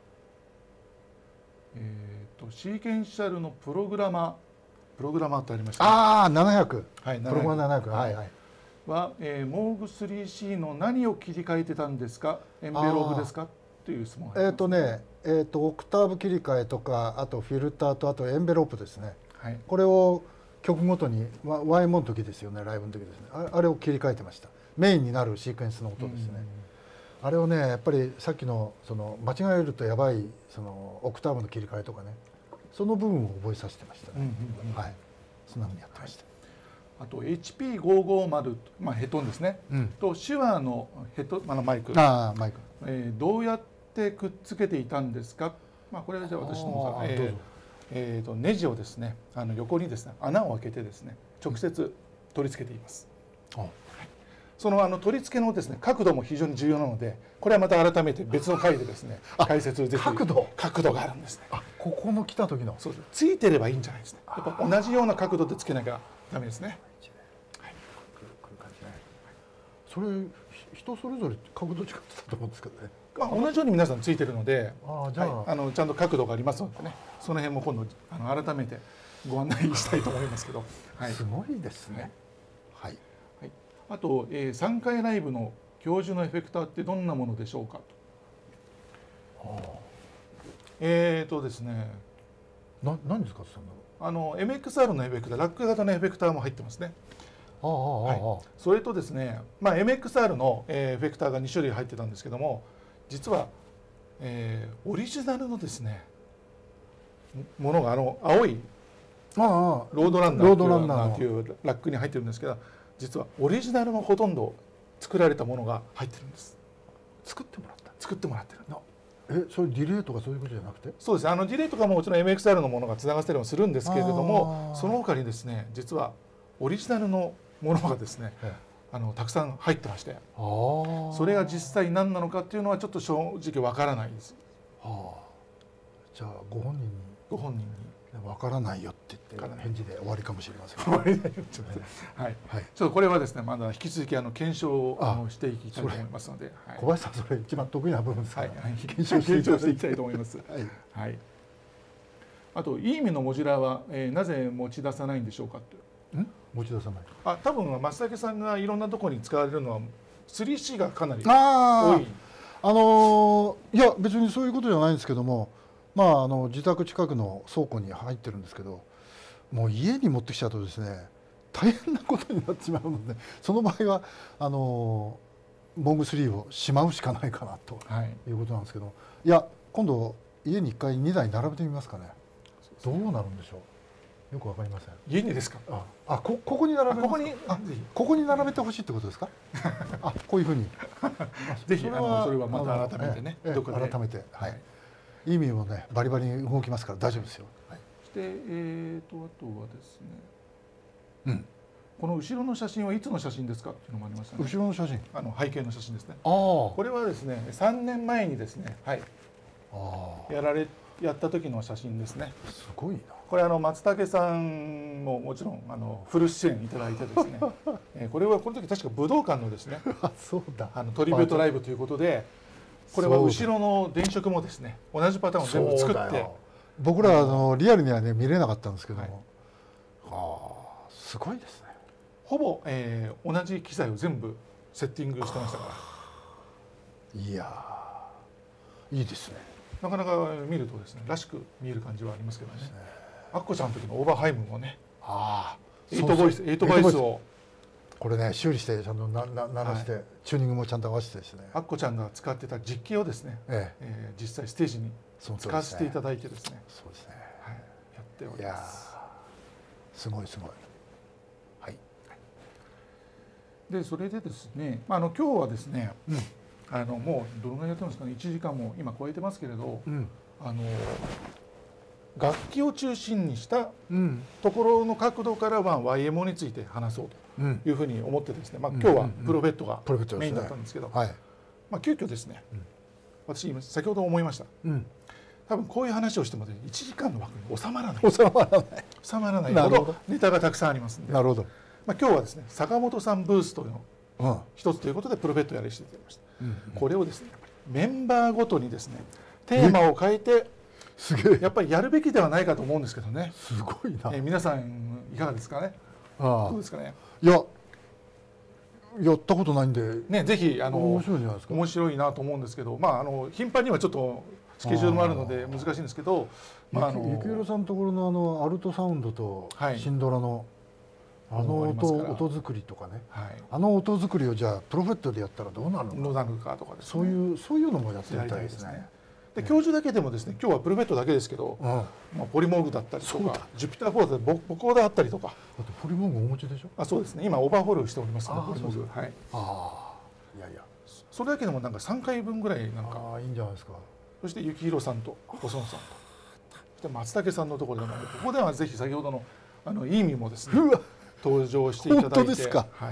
えっ、ー、とシーケンシャルのプログラマープログラマーってありました、ね。 ああななひゃく、 はい、 プログラマーななひゃく、はいはい。 は、えー、モーグ スリーシー の何を切り替えてたんですか、エンベローブですかという質問があります。 えっ、ー、とね、えー、とオクターブ切り替えとかあとフィルターとあとエンベロープですね、はい、これを曲ごとに ワイエムオー の時ですよね、ライブの時ですね、あ, あれを切り替えてました。メインになるシークエンスの音ですね。あれをねやっぱりさっきのその間違えるとやばいそのオクターブの切り替えとかねその部分を覚えさせてましたね。はい、そんなふうにやってました。 あと エイチピーごひゃくごじゅう、まあ、ヘッドンですね、うん、と手話のヘッド、まあ、マイク、 あマイク、 えー、どうやってくっつけていたんですか。まあ、これはじゃあ私の方から、えーえー、とネジをですねあの横にですね穴を開けてですね直接取り付けています。うん、はい、そのあの取り付けのですね角度も非常に重要なのでこれはまた改めて別の回でですね解説ぜひ角度角度があるんですね。 あここの来た時のそうです。ついてればいいんじゃないですね。やっぱ同じような角度でつけなきゃダメですね。 それ人それぞれ角度違ってたと思うんですけどね。 まあ、同じように皆さんついてるので、 あじゃあ、 はい、あのちゃんと角度がありますのでね、その辺も今度あの改めてご案内したいと思いますけど、 はい、すごいですね。はい。 はい。あと、えー、さんかいライブの教授のエフェクターってどんなものでしょうかと。はあ、えーとですね。 な何ですかそんなの。 あの エムエックスアール のエフェクター、ラック型のエフェクターも入ってますね。はい、それとですね、まあ、エムエックスアール の、えー、エフェクターがに種類入ってたんですけども実は、えー、オリジナルのですねものがあの青いロードランナーというラックに入ってるんですけど実はオリジナルのほとんど作られたものが入ってるんです。 作ってもらった作ってもらってるの。 えそれディレイとかそういうことじゃなくて。 そうです。あのディレイとかももちろん エムエックスアール のものがつながったりもするんですけれどもその他にですね実はオリジナルのものがですね、あのたくさん入ってまして、それが実際何なのかっていうのはちょっと正直わからないです。 はあ、じゃあご本人にご本人にわからないよって言って返事で終わりかもしれません。 終わりだよちょっとはい。ちょっとこれはですねまだ引き続きあの検証をしていきたいと思いますので、 小林さんそれ一番得意な部分ですから、 はい、検証していきたいと思います。はい。はい。あといい意味のモジュラーは、えー、なぜ持ち出さないんでしょうかって。 ん持ち出さない。 あ、多分松竹さんがいろんなところに使われるのは スリーシー がかなり多い。 あのーいや別にそういうことじゃないんですけども、まああの自宅近くの倉庫に入ってるんですけど、もう家に持ってきちゃうとですね大変なことになってしまうので、その場合はあのーモングスリーをしまうしかないかなということなんですけど、いや今度家にいっかいにだい並べてみますかね。どうなるんでしょう。よくわかりません。 家にですか。 あ、あこここに並べますか。 ここにあここに並べてほしいってことですか。あこういうふうに。 ぜひそれあのそれはまあのた改めてね、 ええどこで改めて、はい。意味もねバリバリに動きますから大丈夫ですよ。はい。 そしてえーとあとはですね、 うん。 この後ろの写真はいつの写真ですかっていうのもありましたね。 後ろの写真。 あの背景の写真ですね。 ああ。 これはですね、さんねんまえにですね、はい、 ああ。 やられやった時の写真ですね。 すごいな。 これあの松竹さんももちろんあのフル出演いただいてですね、えーこれはこの時確か武道館のですね、 あそうだ。 あのトリビュートライブということで、これは後ろの電飾もですね、同じパターンを全部作って、 僕らあのリアルにはね見れなかったんですけども、ああすごいですね。 ほぼ、えー同じ機材を全部セッティングしてましたから、 いやーいいですね。 なかなか見るとですね、らしく見える感じはありますけどね。アッコちゃんの時のオーバーハイムもね、 ああ。 エイトボイス、エイトボイスをこれね修理してちゃんとなな鳴らして、はい、チューニングもちゃんと合わせてですね。 アッコちゃんが使ってた実機をですね、えええー、実際ステージに使わせていただいてですね、 そうですね。 はい、やっております。 すごいすごい。はい。 でそれでですね、まああの今日はですね、うん、あのもうどのぐらいやってますかね、いちじかんも今超えてますけれど、うん、あの楽器を中心にしたところの角度から、まあ、ワイエムオー について話そうというふうに思ってですね、まあ、今日はプロフェットがメインだったんですけど、まあ急遽ですね、うん、私先ほど思いました、うん、多分こういう話をしてもいちじかんの枠に収まらない収まらない収まらないほどネタがたくさんありますので、 なるほど、 まあ、今日はですね坂本さんブースというの一つということでプロフェットやらせていただきました、うんうん、これをですねメンバーごとにですねテーマを変えてすげえやっぱりやるべきではないかと思うんですけどね。 すごいな。 えー、皆さんいかがですかね。ああどうですかね。 いややったことないんでね、ぜひあの面白いじゃないですか。 面白いなと思うんですけど、まああの頻繁にはちょっとスケジュールもあるので難しいんですけど、 まああの幸宏さんのところのあのアルトサウンドとシンドラの、はい、あの音音作りとかね、はい、あの音作りをじゃあプロフェットでやったらどうなるのか、 どうなるかとかですね。 そういうそういうのもやってみたいですね。 で教授だけでもですね、今日はプロフェットだけですけど、うん、まあポリモーグだったりとか、ジュピターフォーザでボボコーダあったりとか。 あとポリモーグお持ちでしょ。 あ、そうですね。今オーバーホールしておりますので、ポリモーグ。はい。 ああ、いやいや。 それだけでもなんかさんかいぶんぐらいなんか。 ああ、いいんじゃないですか。 そして幸宏さんと細野さんと、そして松竹さんのところでも、ここではぜひ先ほどのあのいい意味もですね、登場していただいて。 本当ですか。 はい。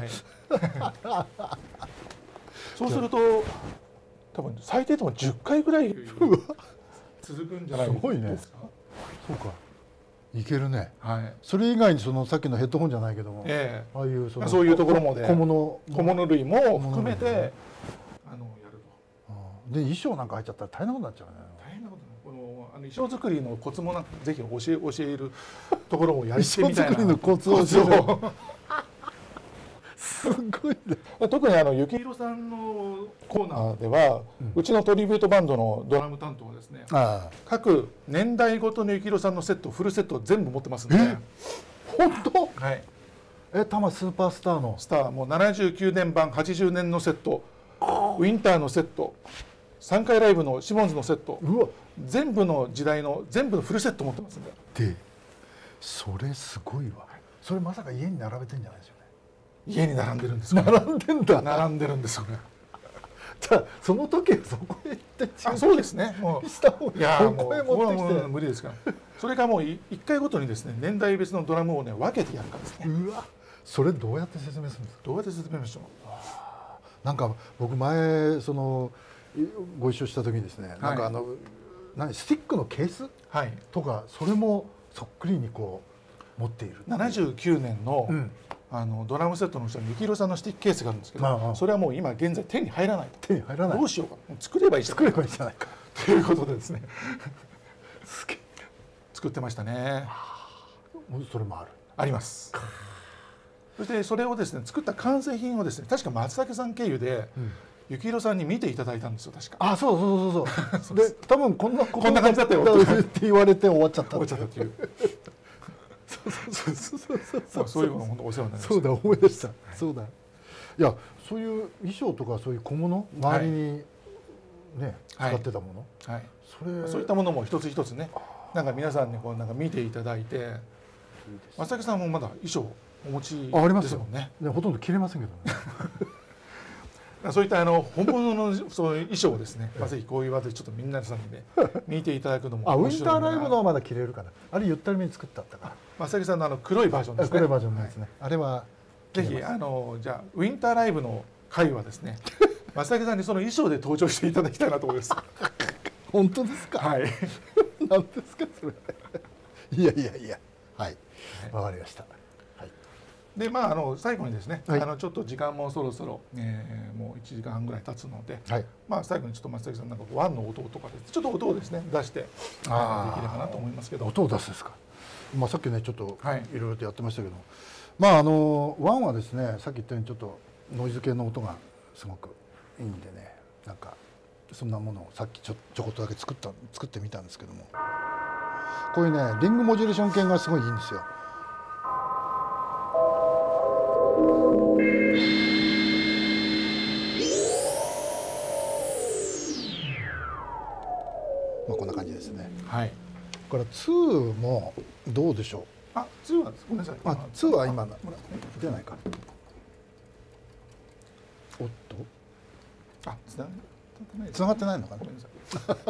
そうすると。多分最低でもじゅっかいぐらい続くんじゃないですか。 すごいね。そうか。いけるね。 はい。 それ以外にそのさっきのヘッドホンじゃないけども、 ええ、 ああいうそのそういうところもで小物小物類も含めてあのやると。で衣装なんか入っちゃったら大変なことになっちゃうね。 大変なこと。このあの衣装作りのコツもなんかぜひ教え教えるところをやってみたいな。 衣装作りのコツを教える。すごいね。 特にあの幸宏さんのコーナーでは、うん、うちのトリビュートバンドのドラム担当はですね、各年代ごとの幸宏さんのセットフルセット全部持ってますんで。 本当？ はい。 え、多摩スーパースターのスターもうななじゅうきゅうねん版はちじゅうねんのセット、ウィンターのセット、さんかいライブのシモンズのセット、うわ全部の時代の全部のフルセット持ってますんで。 で、それすごいわ。それまさか家に並べてんじゃないですよね。 家に並んでるんです。 並んでんだ。 並んでるんですよね。 じゃあその時はそこへ行ってあ、そうですね。もうした方がいやもうこれは無理ですから。それからもういっかいごとにですね年代別のドラムをね分けてやるからですね。 うわ、それどうやって説明するんですか。 どうやって説明しましょう。なんか僕前そのご一緒した時にですね、はい、なんかあの何スティックのケース、はい、とかそれもそっくりにこう持っている。 ななじゅうきゅうねんの、うんあのドラムセットの後ろに幸宏さんのスティックケースがあるんですけど、まあ、それはもう今現在手に入らないと。 手に入らない。 どうしようか。作ればいいじゃないか。 作ればいいじゃないか。 ということでですね。すげえ。作ってましたね。 それもある。 あります。そしてそれをですね作った完成品をですね確か松竹さん経由で、うん、 幸宏さんに見ていただいたんですよ確か。 あ、そうそうそうそうで多分こんなこんな感じだったよって言われて終わっちゃった終わっちゃったっていうそうそうそうそうそうまあそういうの本当お世話になりました。 そうだ思い出した、はい、そうだ。いやそういう衣装とかそういう小物周りにね、はい、使ってたもの、はい、それそういったものも一つ一つねなんか皆さんにこうなんか見ていただいて、松崎さんもまだ衣装お持ちですもんね。 ねほとんど着れませんけどねそういったあの本物のそういう衣装をですね、まあ、ぜひこういう場でちょっとみんなさんで見ていただくのもあ、ウ面白いな。 ィンターライブのはまだ着れるかな。あれゆったりめに作ったったから。 松崎さんのあの黒いバージョンですね。 黒いバージョンのやつね。あれはぜひあのじゃあウィンターライブの回はですね、松崎さんにその衣装で登場していただきたいなと思います。 本当ですか。 はい。 何ですかそれ。いやいやいや。はい。わかりました。 でまあ、あの最後にですね、 はい、 あのちょっと時間もそろそろ、えー、もういちじかんはんぐらい経つので、はい、まあ最後にちょっと松崎さんなんかワンの音とかでちょっと音をですね出してできればなと思いますけど。 音を出すですか。まあさっきねちょっといろいろとやってましたけど、はい、まああのワンはですねさっき言ったようにちょっとノイズ系の音がすごくいいんでね、なんかそんなものをさっきちょちょこっとだけ作った作ってみたんですけども、こういうねリングモジュレーション系がすごいいいんですよ。まあこんな感じですね。はい。これツーもどうでしょう。 あ、ツーはごめんなさい。 あ、ツーは今出ないか。おっと。 あ、つながつながってないのかな。 ごめんなさい。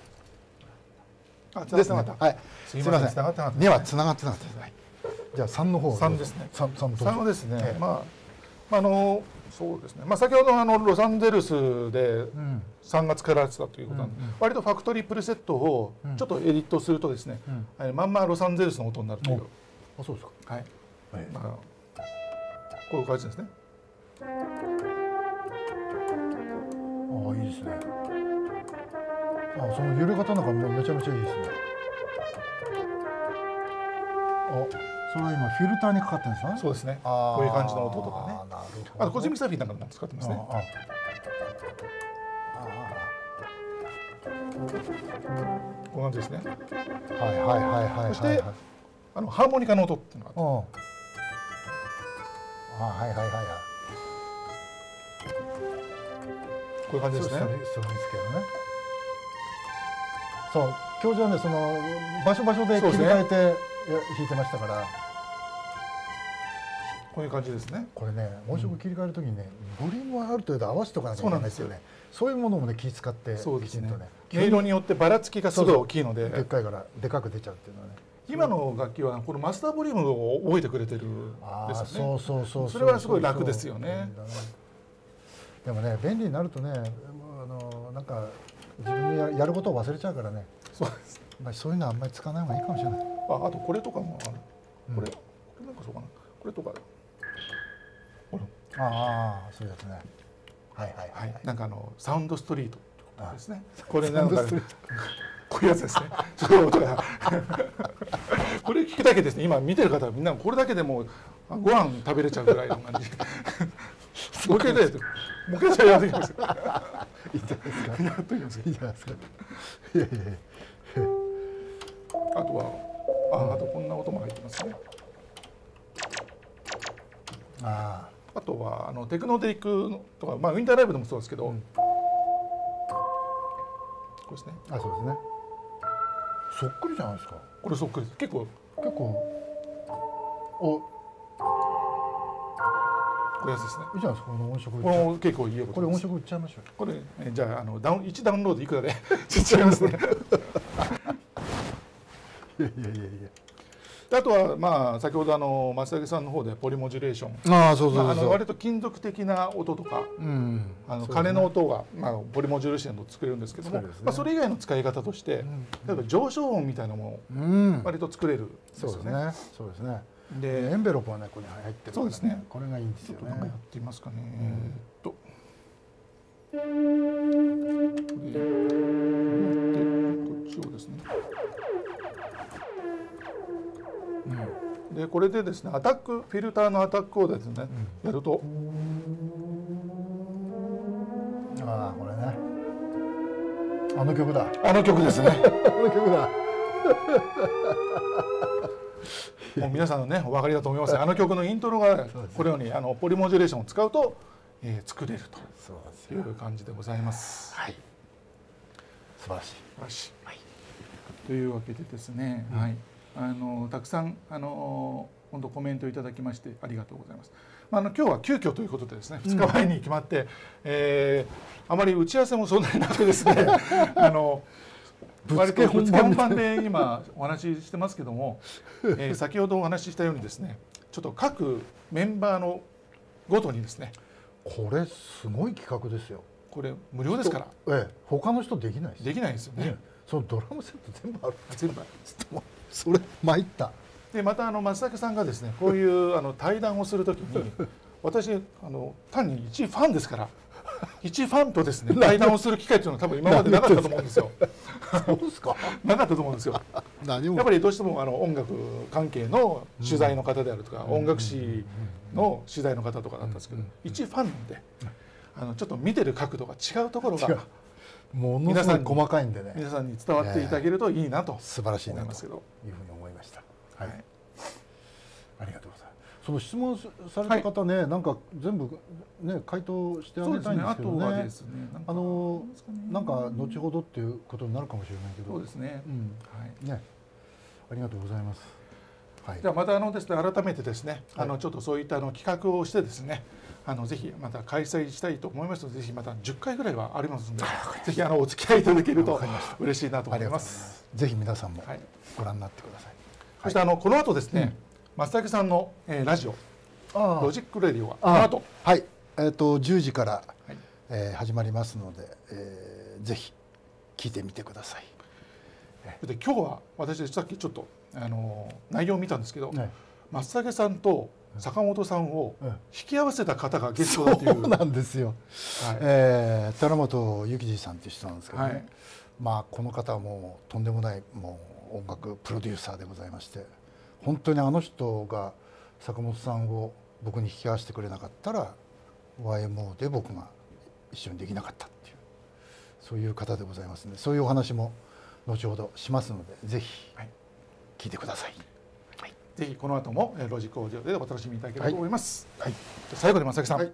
あ、つながった。 はい。すみません。 つながってなかった。 にはつながってなかったです。じゃあ三の方。 三ですね。 三三三はですね。まああの。そうですね、まあ、先ほどあのロサンゼルスでさんがつからやってたということなんで、うん、割とファクトリープレセットをちょっとエディットするとですね、うん、まんまロサンゼルスの音になるという。 あ、そうですか。はい。 はい、まあ、こういう感じですね。 ああ、いいですね。あ、その揺れ方なんかめちゃめちゃいいですね。あ、それは今フィルターにかかってるんですね。 そうですね。こういう感じの音とかね。あとコズミサフィーなんかも使ってますね。こういう感じですね。 はいはいはいはい。 そしてあのハーモニカの音っていうのがあって。 あ、はいはいはいはい。 こういう感じですね。 そうですけどね。そう、教授はねその場所場所で切り替えて弾いてましたから。 こういう感じですね。 これね、音色切り替えるときにね、ボリュームをある程度合わせておかなきゃいけないですよね。そういうものもね気使ってきちんとね。 音色によってばらつきがすごい大きいので、 でっかいからでかく出ちゃうっていうのはね。 今の楽器はこのマスターボリュームを覚えてくれてるんですよね。 そうそうそう。 それはすごい楽ですよね。 でもね、便利になるとね、あのなんか自分でやることを忘れちゃうからね。 そうです。 まあそういうのはあんまり使わない方がいいかもしれない。 あ、あとこれとかもある。これ、これなんかそうかな。これとか。 ああ、そういうやつね。はいはいはい。 なんかあのサウンドストリートとかですね。これなんかこういうやつですね。そう音が。これ聞くだけですね。今見てる方はみんなこれだけでもご飯食べれちゃうぐらいの感じ。もう一回やって、もう一回やってきます。 いいじゃないですか。 やってきます。 いいじゃないですか。いやいやいや。 あとはあ、あとこんな音も入ってますね。 ああ。 あとはあのテクノデイクとか、まあ、ウィンターライブでもそうですけど、うん、これですね。 あ、そうですね。そっくりじゃないですか。 これそっくりです。結構結構おこれやつですね。 いいじゃないですか。この音色。 これ結構いいよ。 これ音色売っちゃいましょう。 これ、えじゃああのダウンいちダウンロードいくらで売っちゃいますね。 いやいやいやいや。 あとはまあ先ほどあの松崎さんの方でポリモジュレーション、 ああそうそうそう、まあ、あの割と金属的な音とか、うん、あの鐘の音が、まあ、ポリモジュレーションで作れるんですけども、ね、まあ、それ以外の使い方として、うん、例えば上昇音みたいなものも割と作れるんですよね。そうですね。 そうですね。でエンベロップはねここに入ってる、ね、 そうですね。 これがいいんですよね。 なんかやってみますかね。うん、えー、っとでこっちをですね。でこれでですねアタックフィルターのアタックをですね、うん、やるとあこれね、あの曲だ。 あの曲ですね。 あの曲だ。 もう皆さんのねお分かりだと思いますが、あの曲のイントロがこのようにあのポリモジュレーションを使うと、えー、作れるという感じでございます。 はい。素晴らしい。 素晴らしい。はい。というわけでですね、うん、はい、あのたくさんあの本当コメントいただきましてありがとうございます。まあ、あの今日は急遽ということでですね、ふつかまえに決まって、うん、えー、あまり打ち合わせもそんなになくですね、あの割とぶつけ本番で今お話ししてますけども、えー、先ほどお話ししたようにですね、ちょっと各メンバーのごとにですね、 これすごい企画ですよ。 これ無料ですから、 ええ、他の人できないです。 できないですよね。 そのドラムセット全部ある。 全部ある。 それ参った。 でまたあの松竹さんがですね、こういうあの対談をするときに、私あの単に一ファンですから、一ファンとですね対談をする機会というのは多分今までなかったと思うんですよ。 そうですか。 なかったと思うんですよ。 何もやっぱりどうしてもあの音楽関係の取材の方であるとか、音楽誌の取材の方とかだったんですけど、一ファンなんで、あのちょっと見てる角度が違うところがものすごい細かいんでね、 皆さんに伝わっていただけるといいなと素晴らしいなというふうに思いました。はい。ありがとうございます。その質問された方ね、なんか全部ね回答してあげたいんですけどね。あとはですね、あのなんか後ほどっていうことになるかもしれないけど。 そうですね。 はい。ね、ありがとうございます。 はい。じゃあまたあのですね改めてですね、あのちょっとそういったあの企画をしてですね、あのぜひまた開催したいと思いますので、ぜひまたじゅっかいぐらいはありますので、ぜひあのお付き合いいただけると嬉しいなと思います。 ぜひ皆さんもご覧になってください。 そしてあのこの後ですね。松竹さんの、えー、ラジオロジックレディオはこの後はい、えー、とじゅうじから、はい、えー、始まりますので、えー、ぜひ聞いてみてください。 で今日は私さっきちょっと、あのー、内容を見たんですけど、はい、松竹さんと坂本さんを引き合わせた方がゲストだという、 そうなんですよ。はい、えー、寺本幸次さんという人なんですけどね、はい、まあこの方はもうとんでもないもう音楽プロデューサーでございまして。本当にあの人が坂本さんを僕に引き合わせてくれなかったら ワイエムオー で僕が一緒にできなかったっていう、そういう方でございますので、そういうお話も後ほどしますので、ぜひ聞いてください。 はい、ぜひこの後もロジックオーディオでお楽しみいただければと思います。はいはい、最後に松崎さん、はい、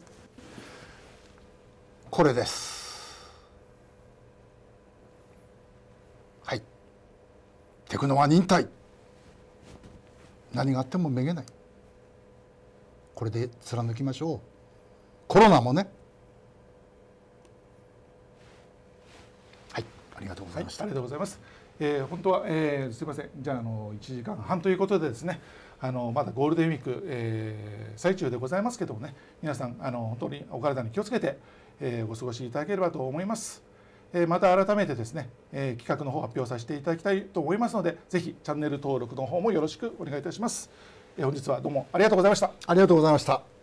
これです。はい、テクノは忍耐。何があってもめげない。これで貫きましょう。コロナもね。はい、ありがとうございました。 はい、ありがとうございます。えー、本当は、えー、すみません。じゃあ、あのいちじかんはんということでですね、あのまだゴールデンウィーク、えー、最中でございますけどもね、皆さんあの本当にお体に気をつけて、えー、お過ごしいただければと思います。また改めてですね、えー、企画の方発表させていただきたいと思いますので、ぜひチャンネル登録の方もよろしくお願いいたします。えー、本日はどうもありがとうございました。 ありがとうございました。